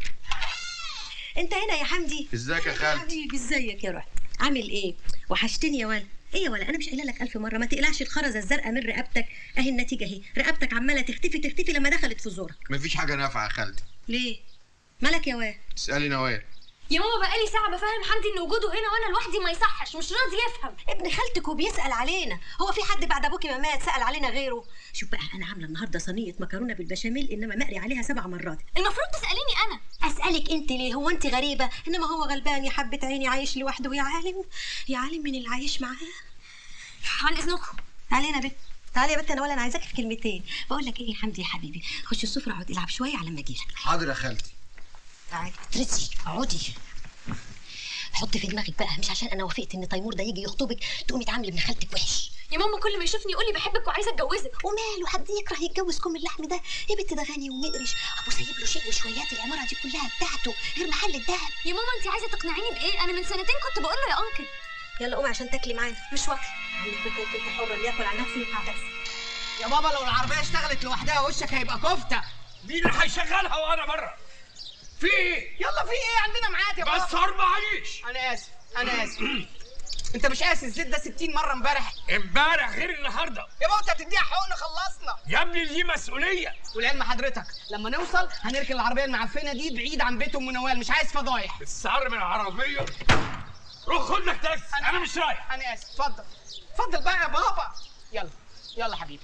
انت هنا يا حمدي. ازيك يا خالتي؟ حبيبي ازيك يا روح. عامل ايه؟ وحشتني يا ولا. ايه يا ولا انا مش قايله لك 1000 مره ما تقلعش الخرزه الزرقاء من رقبتك. اهي النتيجه اهي. رقبتك عماله تختفي لما دخلت في زورك. مفيش حاجه نافعه يا خالتي. ليه؟ مالك يا واد؟ اسالي نوال. يا ماما بقالي ساعة بفهم حمدي ان وجوده هنا وانا لوحدي ما يصحش. مش راضي يفهم. ابن خالتك وبيسأل علينا. هو في حد بعد ابوكي ما مات سأل علينا غيره؟ شوف بقى انا عامله النهارده صينيه مكرونه بالبشاميل انما مقري عليها 7 مرات. المفروض تسأليني انا. اسألك انت ليه؟ هو انت غريبه؟ انما هو غلبان يا حبه عيني عايش لوحده. يا عالم من اللي عايش معاه. عن اذنكم. تعالي يا بنت. تعالي يا بنت انا ولا انا عايزاك في كلمتين. بقول لك ايه يا حمدي يا حبيبي خش السفره اقعد العب شويه على ما اجيلك. حاضر يا خالتي. تعالي اترسي اقعدي. حطي في دماغك بقى مش عشان انا وافقت ان تيمور ده يجي يخطبك تقومي تعاملي ابن خالتك وحش. يا ماما كل ما يشوفني يقول لي بحبك وعايزه اتجوزك. وماله حد يكره يتجوز كم اللحم ده؟ يا بنت ده غني ومقرش. ابو سايب له شيء وشويات العماره دي كلها بتاعته غير محل الدهب. يا ماما انت عايزه تقنعيني بايه؟ انا من سنتين كنت بقول له يا انكل. يلا قومي عشان تاكلي معانا. مش واكله. عندك بنت انت حره اللي ياكل عن نفسه يقطع بس. يا بابا لو العربيه اشتغلت لوحدها وشك هيبقى كفته. مين اللي هيشغلها وانا بره؟ في ايه؟ يلا في ايه؟ عندنا ميعاد يا بابا. بس 4 عيش. انا اسف. انت مش قاسي الزيت ده 60 مره امبارح غير النهارده. يا بابا انت هتديها حقن خلصنا يا ابني دي مسؤوليه. ولعلم حضرتك لما نوصل هنركن العربيه المعفنه دي بعيد عن بيت ام نوال. مش عايز فضايح. السعر من العربيه. روح خد لك تاكسي. انا مش رايح. انا اسف. اتفضل بقى يا بابا. يلا حبيبي.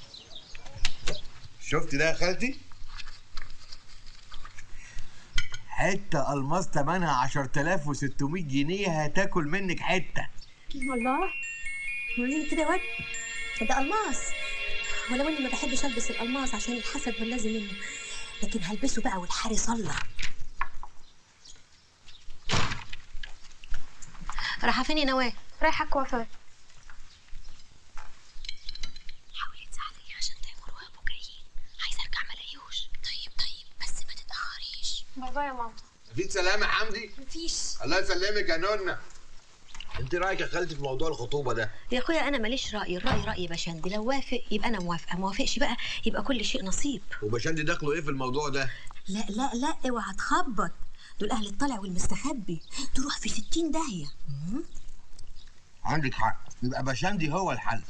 شفت ده يا خالتي؟ حته الماس ثمنها 10600 جنيه هتاكل منك حته. والله وريني كده يا واد. ده الماس ولو اني ما بحبش البس الالماس عشان الحسد واللازم منه لكن هلبسه بقى والحارس الله. رايحه فين يا نواه؟ رايحه الكوافير. حاولي تساعديني عشان تيمور وابو جايين. عايزه ارجع ما الاقيهوش. طيب بس ما تتاخريش. باي باي يا ماما. مفيش سلامه يا حمدي؟ مفيش. الله يسلمك يا نونا. انت رايك يا خالتي في موضوع الخطوبه ده؟ يا اخويا انا ماليش راي. الراي راي باشندي. لو وافق يبقى انا موافقه. ما وافقش بقى يبقى كل شيء نصيب. وباشندي دخله ايه في الموضوع ده؟ لا اوعى تخبط. دول اهل الطلع والمستخبي. تروح في 60 داهيه. عندك حق. يبقى باشندي هو الحل.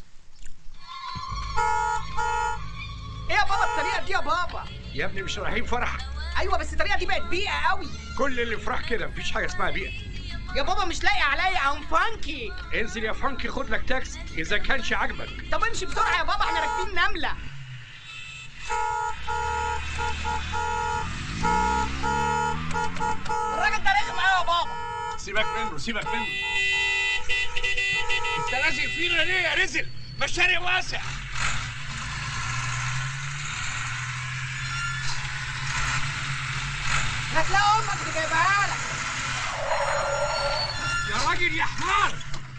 ايه يا بابا الطريقه دي يا بابا؟ يا ابني مش رايحين فرح. ايوه بس الطريقه دي بقت بيئه قوي. كل اللي فرح كده مفيش حاجه اسمها بيئه. يا بابا مش لاقي عليا ام فانكي. انزل يا فانكي خد لك تاكسي اذا كانش عاجبك. طب امشي بسرعه يا بابا احنا راكبين نمله. الراجل ده رخم قوي يا بابا. سيبك منه. انت لازق فينا ليه يا رزل؟ مشاري واسع. هتلاقي امك اللي جايبها لك. يا راجل يا حمار،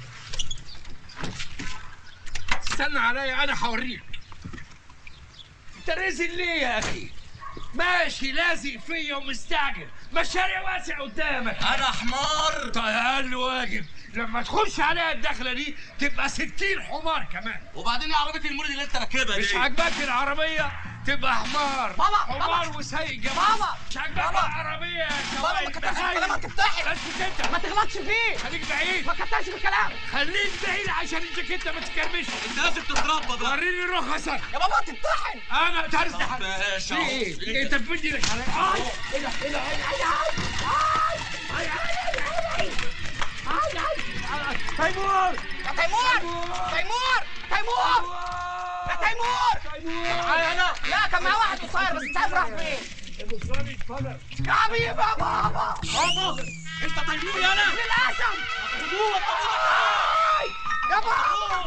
استنى عليا انا هوريك. انت نازل ليه يا اخي؟ ماشي لازق فيا ومستعجل، مشاريع واسع قدامك. انا حمار. طيب اقل واجب لما تخش عليها الدخله دي تبقى 60 حمار كمان. وبعدين يا عربيه المولد اللي انت راكبها دي مش عاجباك العربيه تبقى حمار. بابا حمار وسايق جنبك. بابا مش عاجباك العربيه يا بابا ما كترش في الكلام هتفتحي. اسكت انت، ما تغلطش فيه. خليك بعيد. ما كترش في الكلام. خليك بعيد عشان الجاكيته ما تتكرمش. انت لازم تتربى بقى. وريني رخصك يا بابا هتمتحن. انا تمتحن. ماشي ايه انت بتمد لك عليا؟ ايه ده ايه ده تيمور يا تيمور تيمور تيمور يا تيمور. معايا انا؟ لا كان معايا واحد قصير بس مش عارف راح فين. يا حبيبي يا بابا. بابا انت تيمور يا انا؟ للاسف. يا بابا.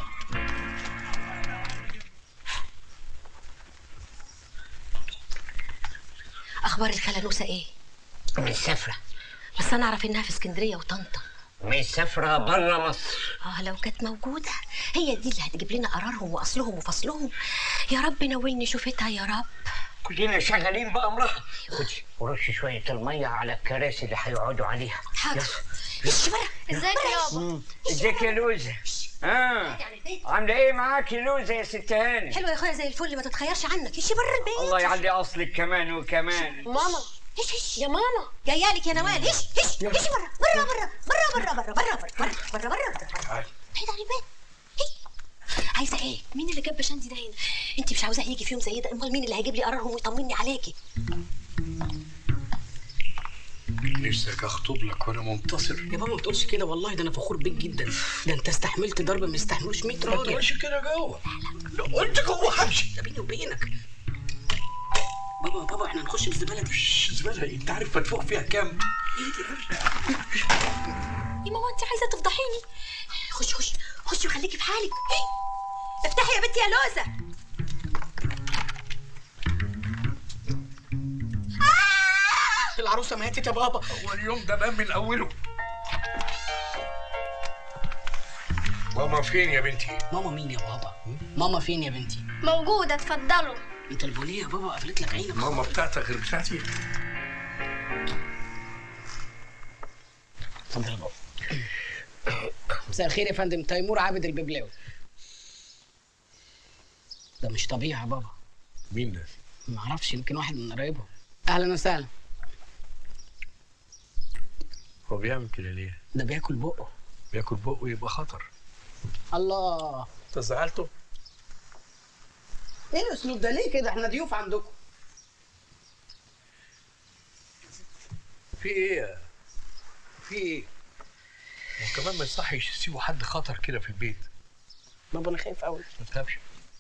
اخبار الخاله نوسه ايه؟ مسافرة. بس انا اعرف انها في اسكندريه وطنطا. مسافرة برا مصر. لو كانت موجوده هي دي اللي هتجيب لنا قرارهم واصلهم وفصلهم. يا رب نولني شوفتها يا رب. كلنا شغالين بأمرها. خدي ورشي شوية المية على الكراسي اللي هيقعدوا عليها. حاضر. ازيك يا بابا؟ ازيك يا لوزة؟ عاملة ايه معاكي لوزة يا ست هاني؟ حلوه يا اخويا زي الفل، ما تتخيرش عنك. يشي بره البيت. الله يعلي اصلك كمان وكمان. ماما هش يا ماما جايه لك يا نوال. هش بره بره بره بره بره بره بره بره بره بره بعيد عن البيت. عايزه ايه؟ مين اللي جاب بشندي ده هنا؟ انت مش عاوزاه يجي في يوم زي ده؟ امال مين اللي هيجيب لي قرارهم ويطمني عليكي؟ نفسك اخطب لك وانا منتصر. يا بابا ما تقولش كده والله، ده انا فخور بيك جدا. ده انت استحملت ضرب ما يستحملوش 100 راجل. ما تقولش كده جوه. لو قلت جوه همشي. ده بيني وبينك. بابا احنا هنخش الزباله دي. الزباله ايه؟ انت عارف مدفوع فيها كام؟ يا ماما انت عايزه تفضحيني. خشي وخليكي في حالك. افتحي يا بنتي يا لوزه. العروسه ماتت يا بابا. هو اليوم ده بان من اوله. ماما فين يا بنتي؟ ماما مين يا بابا؟ ماما فين يا بنتي؟ موجودة اتفضلوا. انت البوليه يا بابا قفلت لك عينك. ماما بتاعتك غير بتاعتي. اتفضل يا بابا. مساء الخير يا فندم، تيمور عابد الببلاوي. ده مش طبيعي يا بابا. مين ده؟ ما اعرفش، يمكن واحد من قرايبهم. اهلا وسهلا. هو بيعمل كده ليه؟ ده بياكل بقه. بياكل بقه يبقى خطر. الله. انت زعلته؟ ايه الاسلوب ده؟ ليه كده؟ احنا ضيوف عندكم. في ايه؟ في ايه؟ وكمان ما يصحش يسيبوا حد خطر كده في البيت. بابا انا خايف قوي. ما تخافش.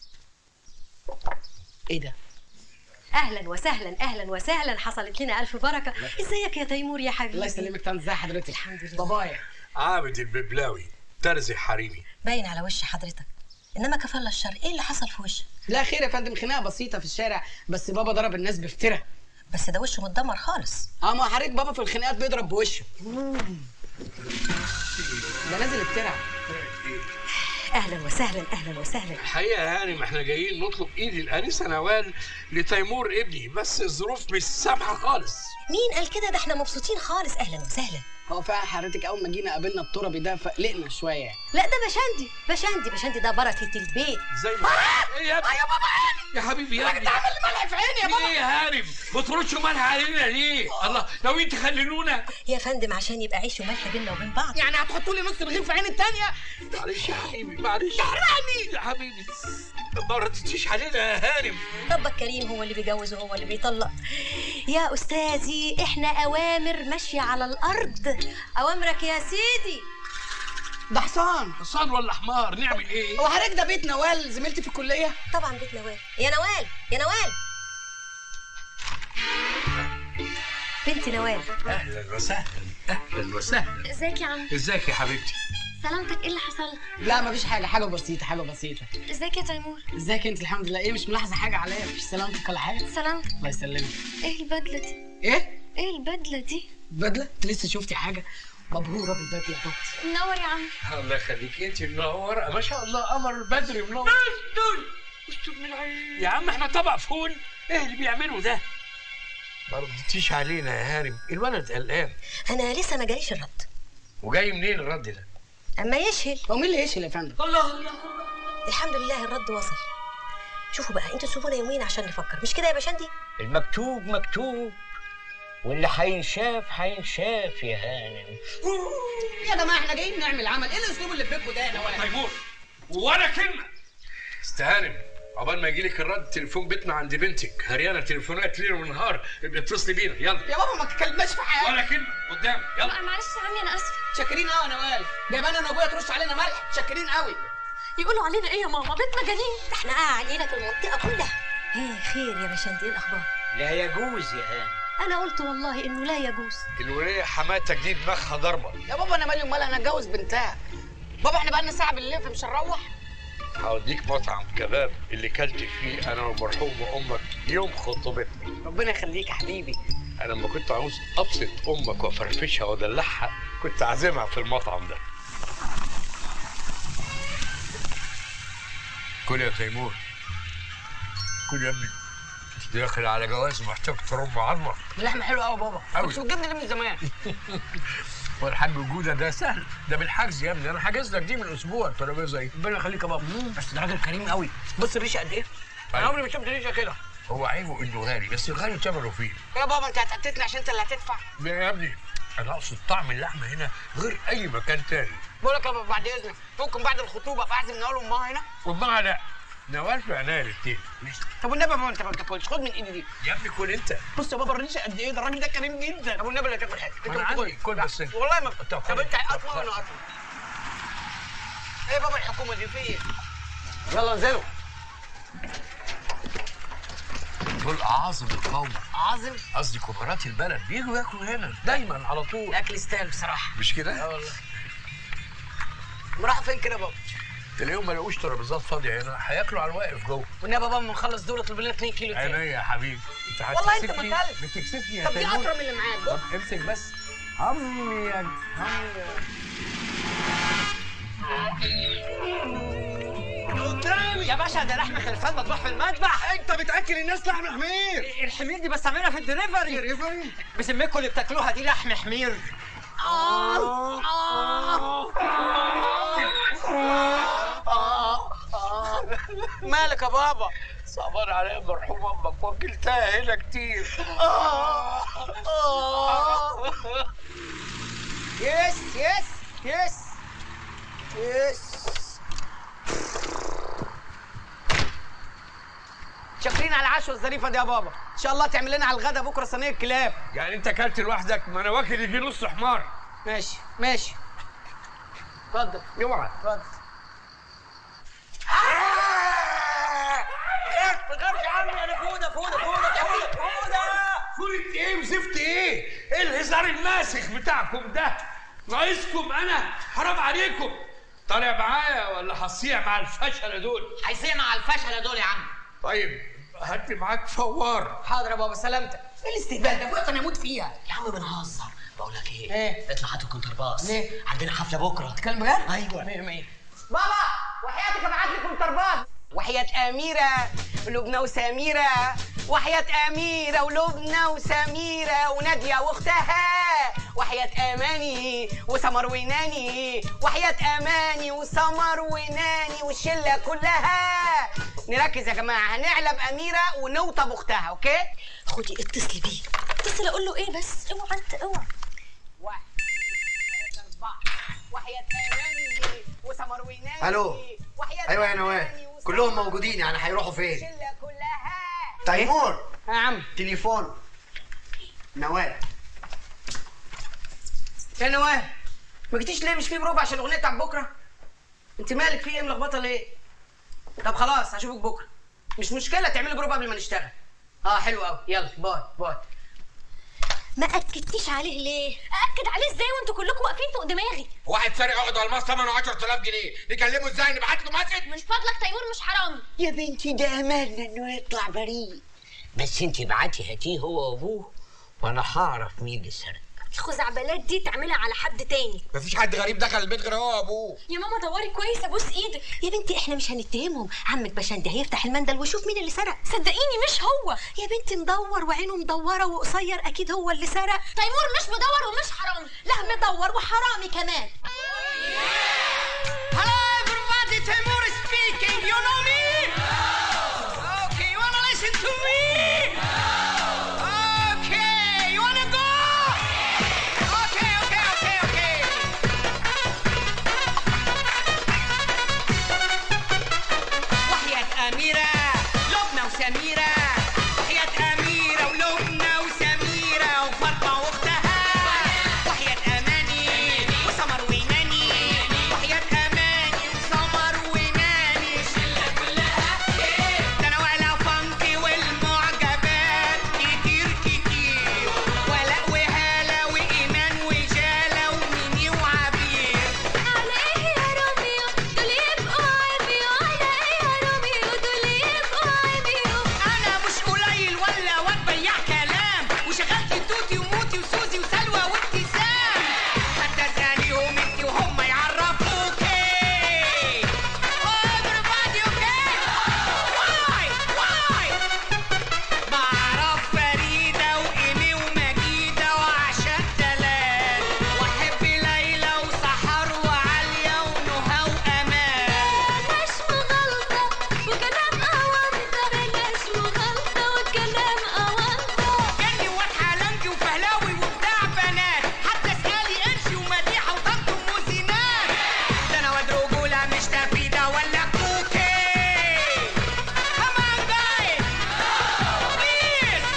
ايه ده؟ اهلا وسهلا اهلا وسهلا، حصلت لنا الف بركه. ازيك يا تيمور يا حبيبي؟ الله يسلمك. انت ازاي حضرتك؟ الحمد لله. بابايا عابد الببلاوي ترزي حريمي. باين على وش حضرتك، انما كفل الشر. ايه اللي حصل في وشك؟ لا خير يا فندم، خناقه بسيطه في الشارع، بس بابا ضرب الناس بفتره. بس ده وشه متدمر خالص. ما حضرتك بابا في الخناقات بيضرب بوشه. ده نازل افترا. اهلا وسهلا اهلا وسهلا. الحقيقه يعني ما احنا جايين نطلب ايد الانسه نوال لتيمور ابني، بس الظروف مش سامحه خالص. مين قال كده؟ ده احنا مبسوطين خالص. اهلا وسهلا. هو فعلا حضرتك اول ما جينا قابلنا التربي ده فقلقنا شويه. لا ده بشندي ده بركه البيت. زي ما ايه يا بابا يا حبيبي يا ابني. تعمل ملح في عيني يا بابا. ايه يا هارب؟ بترشوا ملح علينا ليه؟ الله ناويين تخللونا؟ يا فندم عشان يبقى عيش وملح بيننا وبين بعض. يعني هتحطوا لي نص رغيف في عين الثانيه؟ معلش يا حبيبي معلش. تحرقني يا حبيبي ما ردتيش علينا يا هارب. ربك كريم، هو اللي بيجوز وهو اللي بيطلق. يا استاذي احنا اوامر ماشيه على الارض. اوامرك يا سيدي. ده حصان. حصان ولا حمار؟ نعمل ايه؟ هو حضرتك ده بيت نوال زميلتي في الكليه؟ طبعا بيت نوال. يا نوال يا نوال بنتي نوال. اهلا وسهلا اهلا وسهلا. ازيك يا عم؟ ازيك يا حبيبتي؟ سلامتك، ايه اللي حصل؟ لا مفيش حاجه بسيطه حاجه بسيطه. ازيك يا تيمور؟ ازيك انت؟ الحمد لله. ايه مش ملاحظه حاجه عليا؟ مفيش سلامتك ولا حاجه؟ سلامتك. الله يسلمك. ايه البدله دي؟ ايه؟ ايه البدله دي؟ بدله؟ انت لسه شفتي حاجه؟ مبهوره بالبدله يا بطي. منور يا عم. الله يخليك، انت منوره ما شاء الله، قمر بدري منور. استر من العين يا عم، احنا طبق فول، ايه اللي بيعملوا ده؟ ما ردتيش علينا يا هانم، الولد قلقان. انا لسه ما جاليش الرد. وجاي منين الرد ده؟ اما يشهل. هو مين اللي يشهل يا فندم؟ الله. الحمد لله الرد وصل. شوفوا بقى انتوا سيبونا يومين عشان نفكر، مش كده يا باشندي؟ المكتوب مكتوب واللي هينشاف هينشاف يا هانم. يا جماعه احنا جايين نعمل عمل، ايه الاسلوب اللي في بيتكم ده يا ولا تيمور ولا كلمه. استهانم، عقبال ما يجيلك الرد تليفون بيتنا عند بنتك هريانه تليفونات ليل ونهار، ابقي اتصلي بينا يلا. يا بابا ما تتكلمناش في حاجه ولا كلمه قدام يلا. معلش يا عمي انا اسفه. شاكرين قوي يا نوال، جايبانا انا وابويا ترش علينا ملح، شاكرين قوي. يقولوا علينا ايه يا ماما؟ بيت مجانين. ده احنا علينا في المنطقه كلها. ايه خير يا باشندي، ايه الاخبار؟ لا يجوز يا هانم. انا قلت والله انه لا يجوز. الوليه حماتك دي دماغها ضربه. يا بابا انا مالي ومال، انا اتجوز بنتها. بابا احنا بقالنا ساعه بالليل مش هنروح. هوديك مطعم كباب اللي كلت فيه انا ومرحومه امك يوم خطوبتنا. ربنا يخليك يا حبيبي. انا لما كنت عاوز ابسط امك وافرفشها وادلعها كنت عازمها في المطعم ده. كل يا تيمور، كل يا ابني، داخل على جواز محتاج ترم عظمه. اللحمه حلوه قوي يا بابا، كنت بتجيبني ليه من زمان؟ والحاج جوده ده سهل، ده بالحجز يا ابني، انا حاجز لك دي من اسبوع الترابيزه دي. ربنا يخليك يا بابا، بس ده راجل كريم قوي. بص الريشه قد ايه؟ انا عمري ما شفت ريشه كده. هو عيبه انه غالي، بس الغالي ثمنه فيه. يا بابا انت هتقتلني عشان انت اللي هتدفع. لا يا ابني، انا اقصد طعم اللحمه هنا غير اي مكان تاني. بقول لك يا بابا بعد اذنك، ممكن بعد الخطوبه بعزم نوال وامها هنا؟ وامها لا، نوال في عناية الاثنين. طب والنبي يا بابا انت ما بتاكلش، خد من ايدي دي. يا ابني كل انت. بص يا بابا الريشه قد ايه، ده الراجل ده كريم جدا. طب والنبي لا تاكل حاجه. انا عندي كل بس انت. والله ما طب انت قطمه وانا قطمه. ايه يا بابا الحكومه دي في ايه؟ يلا انزلوا. دول اعاظم القوم. اعاظم؟ قصدي كبارات البلد بيجوا ياكلوا هنا دايما على طول. الاكل يستاهل بصراحه. مش كده؟ اه والله. راحوا فين كده يا بابا؟ تلاقيهم ما لقوش ترابيزات فاضيه هنا، هياكلوا على الواقف جوه. والنبي يا بابا ما نخلص دول اطلب لنا 2 كيلو تاني. عينيا يا حبيبي، انت والله انت هتكسفني. ما اكلت. بتكسفني يا طب دي تيمور. اطرى من اللي معاك. طب امسك بس. عمي يا قدامي يا باشا، ده لحم خرفان مطبوح في المذبح. انت بتاكل الناس لحم حمير. الحمير دي بستعملها في الدليفري. بسميكوا اللي بتاكلوها دي لحم حمير. مالك يا بابا؟ صعبان عليا مرحوم امك وكلتها هنا كتير. يس يس يس يس. شاكرين على العشوه الظريفه دي يا بابا، ان شاء الله تعمل لنا على الغدا بكره صينيه كلاب. يعني انت اكلت لوحدك؟ ما انا واكل يجي نص حمار. ماشي ماشي. اتفضل. اوعى. اتفضل. ما تخافش يا عمي، انا فوده. فولة ايه وزفت ايه؟ ايه الهزار الماسخ بتاعكم ده؟ ناقصكم انا؟ حرام عليكم. طالع معايا ولا هصيع مع الفشله دول؟ هيصيع مع الفشله دول يا عم. طيب هات لي معاك فوار. حاضر يا بابا سلامتك. ايه الاستهبال ده؟ بقى انا اموت فيها. يا عم بنهزر. بقول لك ايه؟ ايه؟ اطلع هات الكونترباس. ليه؟ عندنا حفله بكره. تتكلم بجد؟ ايوه. 100 بابا وحياتك ابعت لي كونترباس. وحياة أميرة ولبنى وسميرة، وحياة أميرة ولبنى وسميرة ونادية وأختها، وحياة أماني وسمر وناني، وحياة أماني وسمر وناني والشلة كلها. نركز يا جماعة، هنعلب أميرة ونوطب أختها، أوكي؟ خدي اتصلي بيه. اتصل اقول له ايه بس؟ اوعى انت اوعى. 1 2 3 4. وحياة أماني وسمر وناني. الو. ايوه يا نوال، كلهم موجودين، يعني هيروحوا فين؟ تيمور. يا عم تليفون. نوال. يا نوال ما جيتيش ليه؟ مش في بروفا عشان الاغنيه بتاعت بكره؟ انت مالك في ايه ملخبطه ليه؟ طب خلاص هشوفك بكره، مش مشكله تعملي بروفا قبل ما نشتغل. حلو قوي، يلا باي باي. ما اكدتيش عليه ليه؟ ااكد عليه ازاي وانتوا كلكم واقفين فوق دماغي؟ واحد سارق عقد الماس ثمنه 10000 جنيه، نكلمه ازاي؟ نبعت له مسج؟ من فضلك تيمور مش حرامي. يا بنتي ده املنا انه يطلع بريء، بس انت ابعتي هاتيه هو وابوه وانا هعرف مين اللي سرق. الخزعبلات دي تعملها على حد تاني. مفيش حد غريب دخل البيت غير هو وابوه. يا ماما دوري كويس ابوس ايدك. يا بنتي احنا مش هنتهمهم، عمك بشندي هيفتح المندل ويشوف مين اللي سرق. صدقيني مش هو. يا بنتي مدور وعينه مدوره وقصير، اكيد هو اللي سرق. تيمور مش مدور ومش حرامي، لا مدور وحرامي كمان. Hello everybody, Timur speaking. You know me? Okay, you wanna listen to me? Okay, you wanna go? Okay. وحياة أميرة لبنى وسميرة، وحياة أميرة ولبنى وسميرة وفاطمة واختها، وحياة أماني وسمر ويناني، وحياة أماني وسمر ويناني، الشلة كلها ده أنا ولا فانكي والمعجبات كتير ولاء وهالة وإيمان وجالة وميمي وعبير. على ايه يا روميو دول يبقوا عيبيو، على ايه يا روميو دول يبقوا عيبيو. أنا مش قليل ولا واد بياع كلام، وشغلت توتي وموتي وسوزي وسلوى وابتسام، حتى اسأليهم انتي وهم يعرفوكي. Everybody okay? Why? بعرف فريدة وإيمي ومجيدة وعشاق دلال، وأحب ليلى وسحر وعالية ونهى وأمان. بلاش مغالطة وكلام أونطة، بلاش مغالطة وكلام أونطة. جني وواد حلنجي وفهلاوي وبتاع بنات، حتى اسألي انشي ومديحة وطنط وموزينات، ده أنا واد رجولة مش تفيدة ولا كوكي. Come on guys, please.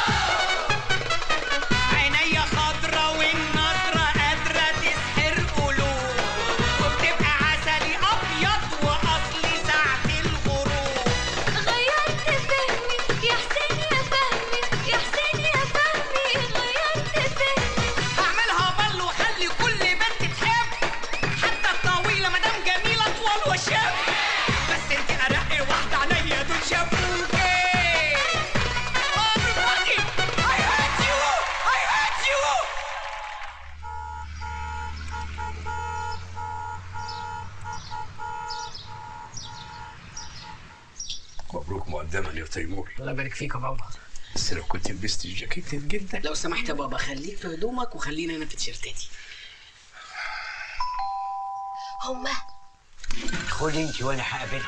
عينيا خضرا والنظرة قادرة تسحر قلوب، وبتبقى عسلي أبيض وأصلي ساعة الغروب. غيرت فهمي يا حسين يا فهمي، يا حسين يا فهمي غيرت فهمي. هعملها بل وخلي كل بنت تحب، حتى الطويلة مدام جميلة أطول وشاب، بس انت أرق واحدة عليا دول شافوكي. Everybody, I hate you! I hate you! مبروك مقدما يا تيمور. الله يبارك فيك يا بابا. بس لو كنت لبست الجاكيت جدا. لو سمحت يا بابا خليك في هدومك وخليني انا في تيشيرتاتي. هما خدي انت وانا هقابلهم.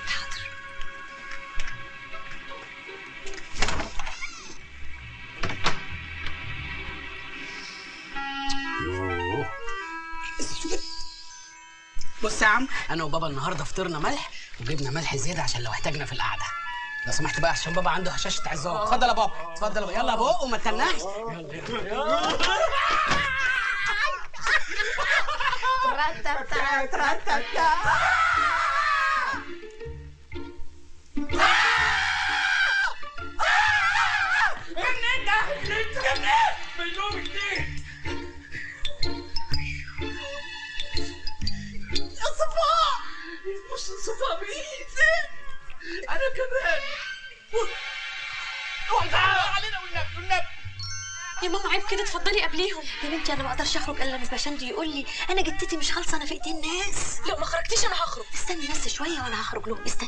يوه. بص يا عم، انا وبابا النهارده فطرنا ملح وجبنا ملح زياده عشان لو احتاجنا في القعده. لو سمحت بقى عشان بابا عنده هشاشه عظام. اتفضل يا بابا، اتفضل يا بابا. يلا يا بابا وما تناش. بينهم جديد. يا صفاء، مش صفاء بإيدي أنا كمان. تعالى علينا والنبي. يا ماما عيب كده، اتفضلي قبليهم. يا بنتي انا ما اقدرش اخرج الا لما بشندي يقول لي انا جدتي مش خالصه، انا في ايدين الناس. لو ما خرجتيش انا هخرج. استني بس شويه وانا هخرج لهم. استني.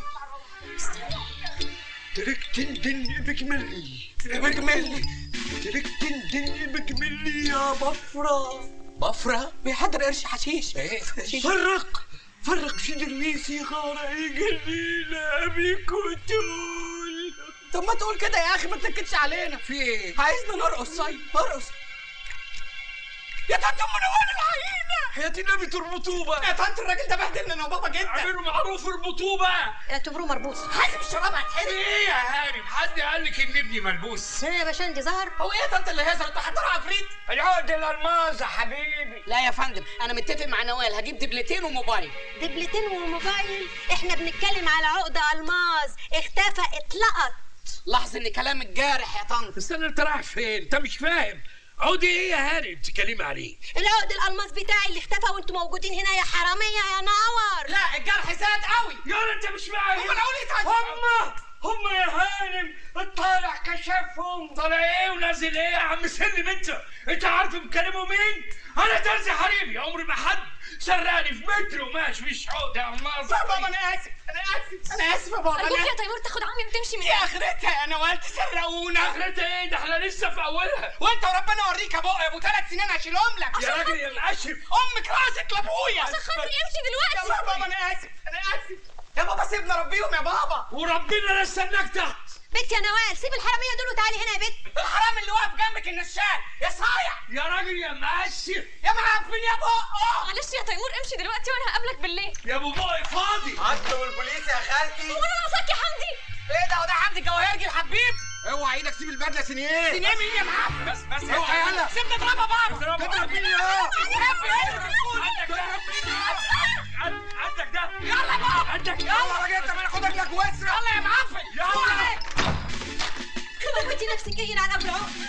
ترك تندن بجملي ترك تندن بجملي يا بفرة بيحضر قرش حشيش. فرق في درويسي غارة جليلة بكتول. طب ما تقول كده يا اخي، ما تنكدش علينا. في ايه؟ عايزنا نرقص. طيب ارقص. يا طنط منوال العينة، حياة النبي تربطوه بقى. يا طنط الراجل ده بهدلنا انا وبابا جدا. اعملوا معروف اربطوه بقى. اعتبروه مربوط. حاسب الشراب هتحرق. ايه يا هارم، حد قال لك ان ابني ملبوس؟ ايه يا باشندي ظهر؟ هو ايه يا طنط اللي هيظهر؟ انتوا حضروا عفريت؟ العقد الالماظ يا حبيبي. لا يا فندم، انا متفق مع نوال هجيب دبلتين وموبايل. دبلتين وموبايل؟ احنا بنتكلم على عقد الماظ اختفى اتلقط. لاحظ ان كلامك جارح يا طنط. استنى، انت رايح فين؟ انت مش فاهم. عقد ايه يا هاني بتتكلمي عليه؟ العقد الالماس بتاعي اللي اختفى وانتوا موجودين هنا يا حراميه يا نور. لا الجرح زاد قوي. يا انت مش معايا. هم الاول يتعدوا. هم يا هانم الطالع كشفهم. طالع ايه ونازل ايه يا عم سلم انت عارف بكلموا مين؟ انا ترزي حريمي، عمري ما حد سرقني في متر وماشي مش عقد يا عماصة. بابا انا اسف انا اسف يا بابا. ارجوك يا تيمور تاخد عمي وتمشي من ايه اخرتها يا نوال تسرقونا؟ اخرتها ايه؟ ده احنا لسه في اولها. وانت وربنا اوريك يا بقى ابو 3 سنين هشيلهم لك يا راجل يا مقشف. امك راسك لابويا عشان خاطري امشي دلوقتي. يا بابا انا اسف يا بابا سيبنا ربيهم يا بابا. وربنا نستناك تحت. بنت يا نوال سيب الحراميه دول وتعالي هنا يا بنت. الحرام اللي واقف جنبك النشال يا صايع يا راجل يا مقشف يا معفن يا بقى. معلش يا تيمور امشي دلوقتي وانا هقابلك بالليل. يا ابو بقى فاضي. عدوا البوليس يا خالتي. هو انا ناقصاك يا حمدي؟ ايه ده وده حمدي الجواهرجي الحبيب؟ اوعى ايدك سيب البدله سنيه. سنيه مين يا معفن؟ بس اوعى يلا سيبنا نضربها بابا. اضرب مين يا عندك ده. يلا بابا عندك يلا راجل انت ما ناخدك لك واسره. يلا يا معفن يلا. كده نفسك جايين على ابو العقد.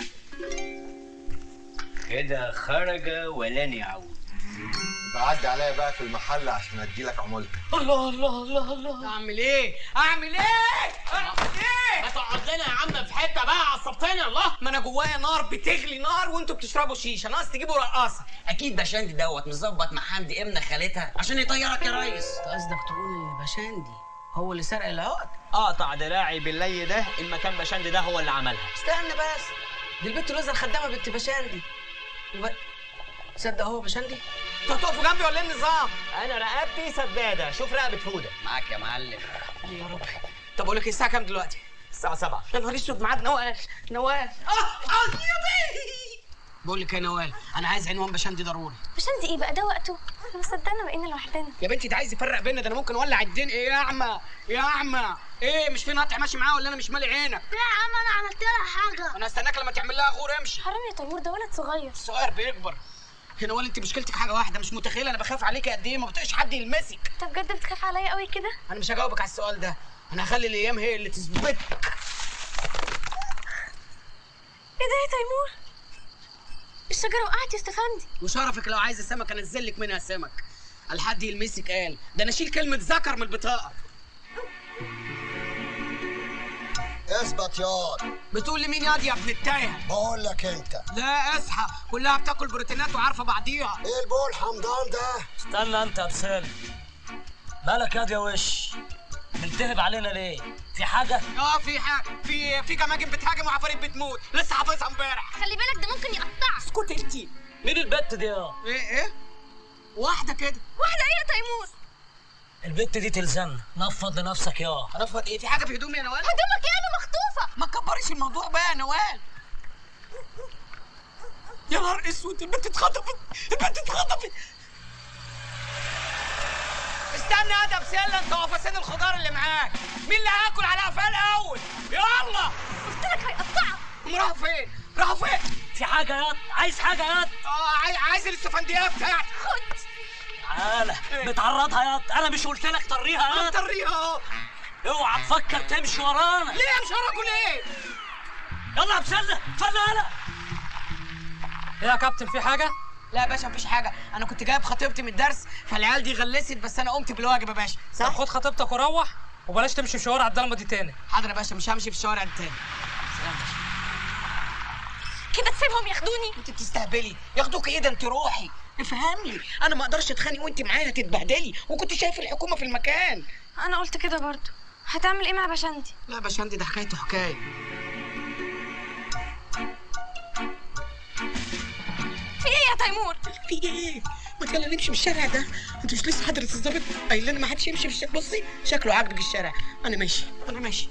كده خرج ولن يعود. بعدي عليا بقى في المحل عشان ادي لك عمولتك. الله اعمل ايه؟ اعمل ايه؟ ما تقعد لنا يا عم في حته بقى عصبتني. الله ما انا جوايا نار بتغلي نار وانتوا بتشربوا شيشه. ناقص تجيبوا رقاصه. اكيد باشندي دوت مظبط مع حمدي ابن خالتها عشان يطيرك يا ريس. قصدك تقول ان باشندي هو اللي سرق العقد؟ قطع دراعي باللي ده المكان باشندي ده هو اللي عملها. استنى بس دي البت لوزة الخدامه بنت باشندي. تصدق هو باشندي؟ انتوا هتقفوا جنبي ولا ايه النظام؟ انا رقبتي سداده. شوف رقبه هوده معاك يا معلم. يا رب. طب اقول لك ايه الساعه كام دلوقتي؟ الساعه 7. يا نهار اسود ميعاد نوال. بقول لك يا نوال انا عايز عنوان باشندي ضروري. باشندي ايه بقى ده وقته؟ احنا صدقنا بقينا لوحدنا. يا بنتي ده عايز يفرق بينا. ده انا ممكن اولع الدنيا. ايه يا اعمى ايه مش في ناطع ماشي معاه ولا انا مش مالي عينك؟ لا يا عم انا عملت لها حاجه. انا هستناك لما تعمل لها غور. امشي. حرام يا تيمور ده ولد صغير. الصغير بيكبر. يا نوال انت مشكلتك حاجه واحده. مش متخيله انا بخاف عليكي قد ايه. ما بطيقش حد يلمسك. انت بجد بتخاف عليا قوي كده؟ انا مش هجاوبك على السؤال ده. انا هخلي الايام هي اللي تثبتك. ايه ده يا تيمور؟ الشجره وقعت يا استفندي. وشرفك لو عايزه سمك انزل لك منها سمك. الحد يلمسك قال ده انا اشيل كلمه ذكر من البطاقه. اثبت ياض. بتقول لمين ياض يا ابن التايه؟ بقول لك انت. لا اصحى كلها بتاكل بروتينات وعارفه بعضيها. ايه البول حمضان ده؟ استنى انت يا بسالم. مالك ياض يا وش؟ بتلتهب علينا ليه؟ في حاجه؟ في حاجه. في جماجم بتهاجم وعفاريت بتموت. لسه حافظها امبارح. خلي بالك ده ممكن يقطعك. اسكت انت. مين البت دي يا؟ ايه واحده كده. واحده ايه يا تيمور؟ البت دي تلزمنا. نفض لنفسك يا. انفض ايه؟ في حاجه في هدومي يا نوال؟ هدومك ايه؟ انا مخطوفه. ما تكبريش الموضوع بقى يا نوال. يا نهار اسود البنت اتخطفت. استنى يا ادب سله انت وفساد الخضار اللي معاك. مين اللي هاكل على قفاه الاول؟ يلا قلت لك هيقطعك. راحوا فين؟ في حاجه ياض؟ عايز حاجه ياض؟ عايز الاستفنديه بتاعتي. خد. تعالى بتعرضها ياض. انا مش قلت لك طريها ياض؟ طريها. اوعى تفكر تمشي ورانا. ليه امشي وراكوا ليه؟ يلا يا بسله اتفضل يلا. ايه يا كابتن في حاجه؟ لا يا باشا مفيش حاجه. انا كنت جايب خطيبتي من الدرس فالعيال دي غلست بس انا قمت بالواجب يا باشا. طب خد خطيبتك وروح وبلاش تمشي في شوارع الضلمه دي تاني. حاضر يا باشا مش همشي في الشوارع دي تاني. سلام يا باشا. كده تسيبهم ياخدوني؟ انت بتستهبلي. ياخدوك ايه ده؟ انت روحي. افهمني انا ما اقدرش اتخانق وانت معايا تتبهدلي. وكنت شايف الحكومه في المكان. انا قلت كده برضه. هتعمل ايه مع باشندي؟ لا باشندي ده حكايته حكايه. في ايه يا تيمور؟ في ايه؟ ما يلا نمشي من الشارع ده. انت مش لسه حضرة الظابط قايل لنا ما حدش يمشي في الشارع؟ بصي شكله عاجبك الشارع. انا ماشي.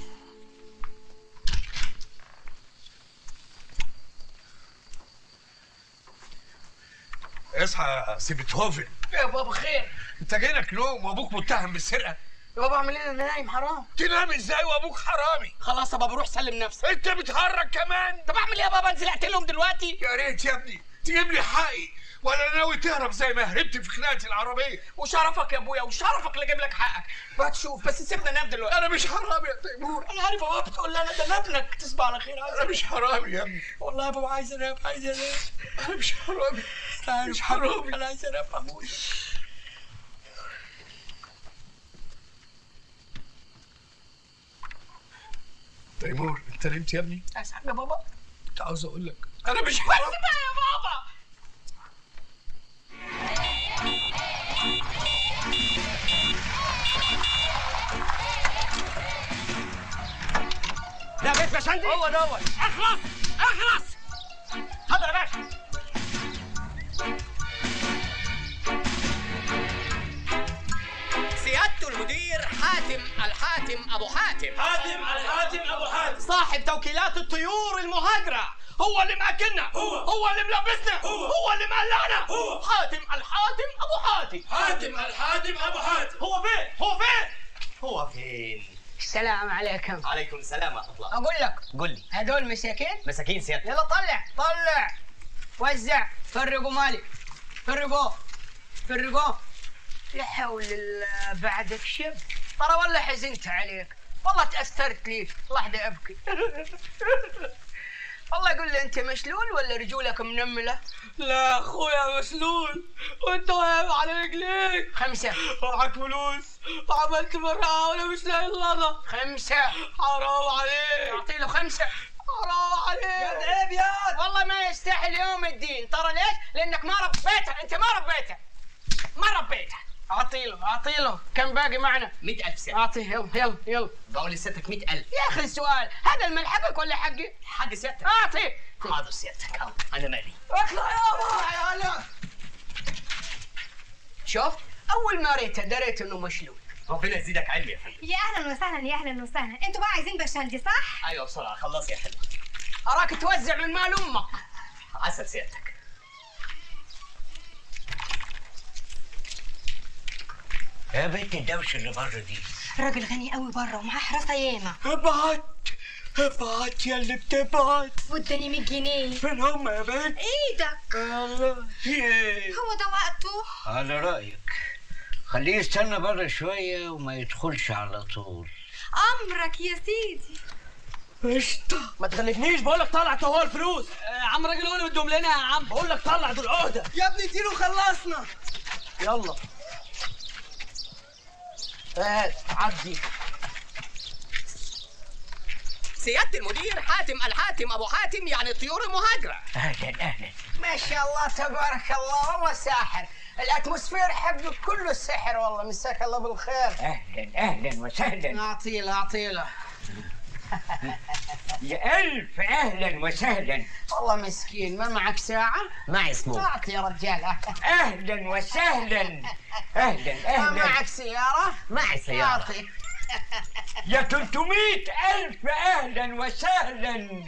اصحى يا سي بيتهوفن. يا بابا خير. انت جايلك نوم وابوك متهم بالسرقه. يا بابا اعمل ايه؟ انا نايم حرام. تنام ازاي وابوك حرامي؟ خلاص يا بابا روح سلم نفسك. انت بتهرج كمان. طب اعمل ايه يا بابا؟ انزل اقتلهم دلوقتي. يا ريت يا ابني تجيب لي حقي ولا ناوي تهرب زي ما هربت في خناقه العربيه. وشرفك يا ابويا وشرفك اللي اجيب لك حقك. وهتشوف بس سيبنا ننام دلوقتي. انا مش حرامي يا تيمور. انا عارف يا بابا بتقول لي انا ده ابنك. تصبح على خير. انا مش حرامي يا ابني. والله يا بابا عايز انام. انا مش حرامي. مش حرامي. انا عايز انام ابويا. تيمور انت نمت يا ابني؟ عايز حاجه يا بابا؟ كنت عاوز اقول لك انا مش حاسس بقى يا بابا. ده بيت باشندي؟ هو دوت. اخلص اخلص. اتفضل يا باشا. سيادة المدير حاتم الحاتم أبو حاتم. حاتم الحاتم أبو حاتم صاحب توكيلات الطيور المهاجرة، هو اللي مأكلنا، هو اللي ملبسنا، هو اللي مقلعنا. حاتم الحاتم أبو حاتم. حاتم الحاتم أبو حاتم. هو فين؟ هو فين؟ السلام عليكم. عليكم السلام ورحمة الله. أقول لك قل لي. هدول مساكين؟ مساكين سيادتك. يلا طلع طلع وزع فرقوا مالي فرقوا. لا حول الله بعدك شب. ترى والله حزنت عليك، والله تأثرت ليك، لحظة أبكي. والله قول لي أنت مشلول ولا رجولك منملة؟ لا اخويا مسلول وانت واقف على رجليك. 5 معاك فلوس وعملت مرة وانا مش لاقي اللقطة. 5 حرام عليك. أعطي له 5. حرام عليك يا عيب يا والله ما يستاهل يوم الدين. ترى ليش؟ لأنك ما ربيته، أنت ما ربيته. أعطي له كم باقي معنا؟ 100,000 سنة. أعطيه يلا. بقول لسيادتك 100,000. يا أخي السؤال هذا المال حقك ولا حقي؟ حق سيادتك. أعطي. حاضر سيادتك، أنا مالي. اطلع يابا. شوف أول ما دريت إنه مشلول. ربنا يزيدك علم يا فندم. يا اهلا وسهلا. انتوا بقى عايزين باشندي صح؟ ايوه بسرعه خلص يا حلو. أراك توزع من مال أمك. عسل سيادتك. يا بنت الدوشه اللي بره دي. راجل غني قوي بره ومعاه حراسه ياما. ابعت يا اللي بتبعت. واداني 100 جنيه. فين هم يا بنت؟ ايدك. الله ايه؟ هو ده وقته. على رايك خليه يستنى بره شويه وما يدخلش على طول. امرك يا سيدي. قشطة. ما تغلبنيش، بقول لك طلع هو الفلوس. عم راجل هو اللي مديهم لنا يا عم. بقول لك طلع دول عهده. يا ابني اديله خلصنا. يلا عدي. سيادة المدير حاتم الحاتم أبو حاتم، يعني الطيور المهاجرة. اهلا. ما شاء الله تبارك الله، والله ساحر. الاتموسفير حقه كله سحر، والله مساك الله بالخير. اهلا وسهلا. اعطي له. يا الف اهلا وسهلا. والله مسكين، ما معك ساعة؟ معي سمو. اعطي يا رجال. اهلا وسهلا. اهلا. ما معك سيارة؟ معي سيارة. اعطي. يا 300,000 اهلا وسهلا.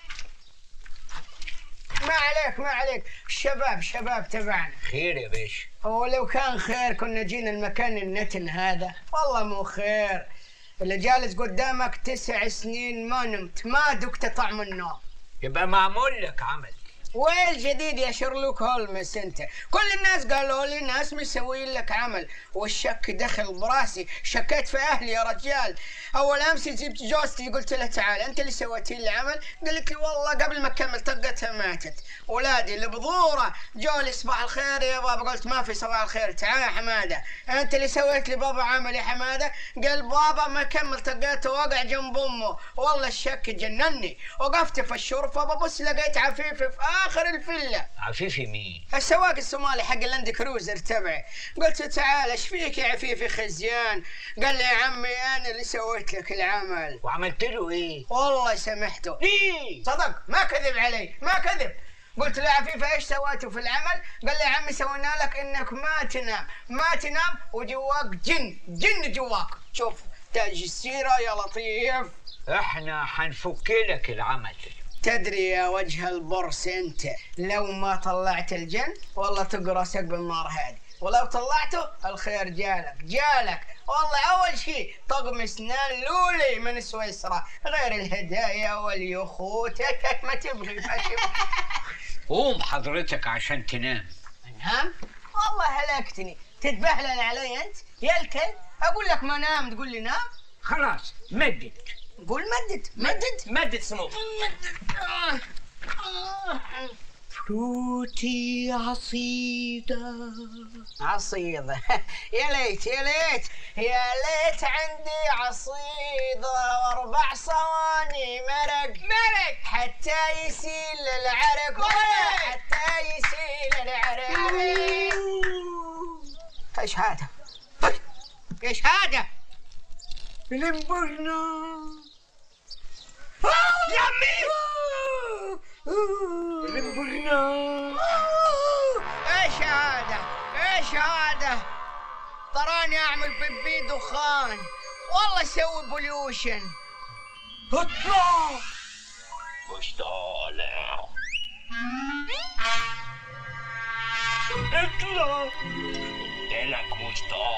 ما عليك شباب تبعنا. خير يا باشا. ولو كان خير كنا جينا المكان النتن هذا. والله مو خير، اللي جالس قدامك 9 سنين ما نمت، ما دقت طعم النوم. يبقى معمول لك عمل. وين الجديد يا شيرلوك هولمس انت؟ كل الناس قالوا لي ناس مسوين لك عمل، والشك دخل براسي، شكيت في اهلي يا رجال. اول امس جبت جوزتي قلت لها تعال انت اللي سويتي لي العمل، قالت لي والله قبل ما اكمل طقتها ماتت. ولادي البذوره جو لي صباح الخير يا بابا، قلت ما في صباح الخير، تعال يا حماده انت اللي سويت لي بابا عمل يا حماده. قال بابا ما كمل طقته وقع جنب امه. والله الشك جنني، وقفت في الشرفه ببص لقيت عفيفي في اخر الفيلا. عفيفي مين؟ السواق الصومالي حق اللاند كروزر تبعي. قلت تعال ايش فيك يا عفيفي خزيان؟ قال لي يا عمي انا اللي سويت لك العمل. وعملت له ايه؟ والله سامحته. ليه؟ صدق ما كذب علي، ما كذب. قلت له يا عفيفي ايش سويتوا في العمل؟ قال لي يا عمي سوينا لك انك ما تنام وجواك جن جواك. شوف تاج السيره يا لطيف. احنا حنفك لك العمل. تدري يا وجه البرص انت لو ما طلعت الجن والله تقرصك بالنار هذه، ولو طلعته الخير جالك. والله اول شيء طقم اسنان لولي من سويسرا، غير الهدايا واليخوت. ما تبغي قوم حضرتك عشان تنام. انام؟ والله هلكتني، تتبهلل علي انت يا الكلب. اقول لك ما نام تقول لي نام. خلاص مدد. قول مدد مدد سمو. فروتي عصيدة يا ليت يا ليت يا ليت عندي عصيدة و4 صواني مرق حتى يسيل العرق حتى يسيل العرق. ايش هذا؟ ايش هذا؟ لمبرنا يمي لمبرنا. ايش هذا؟ ايش هذا؟ تراني اعمل بيبي دخان والله اسوي بوليوشن. اطلع مش طالع اطلع قلت لك مش طالع.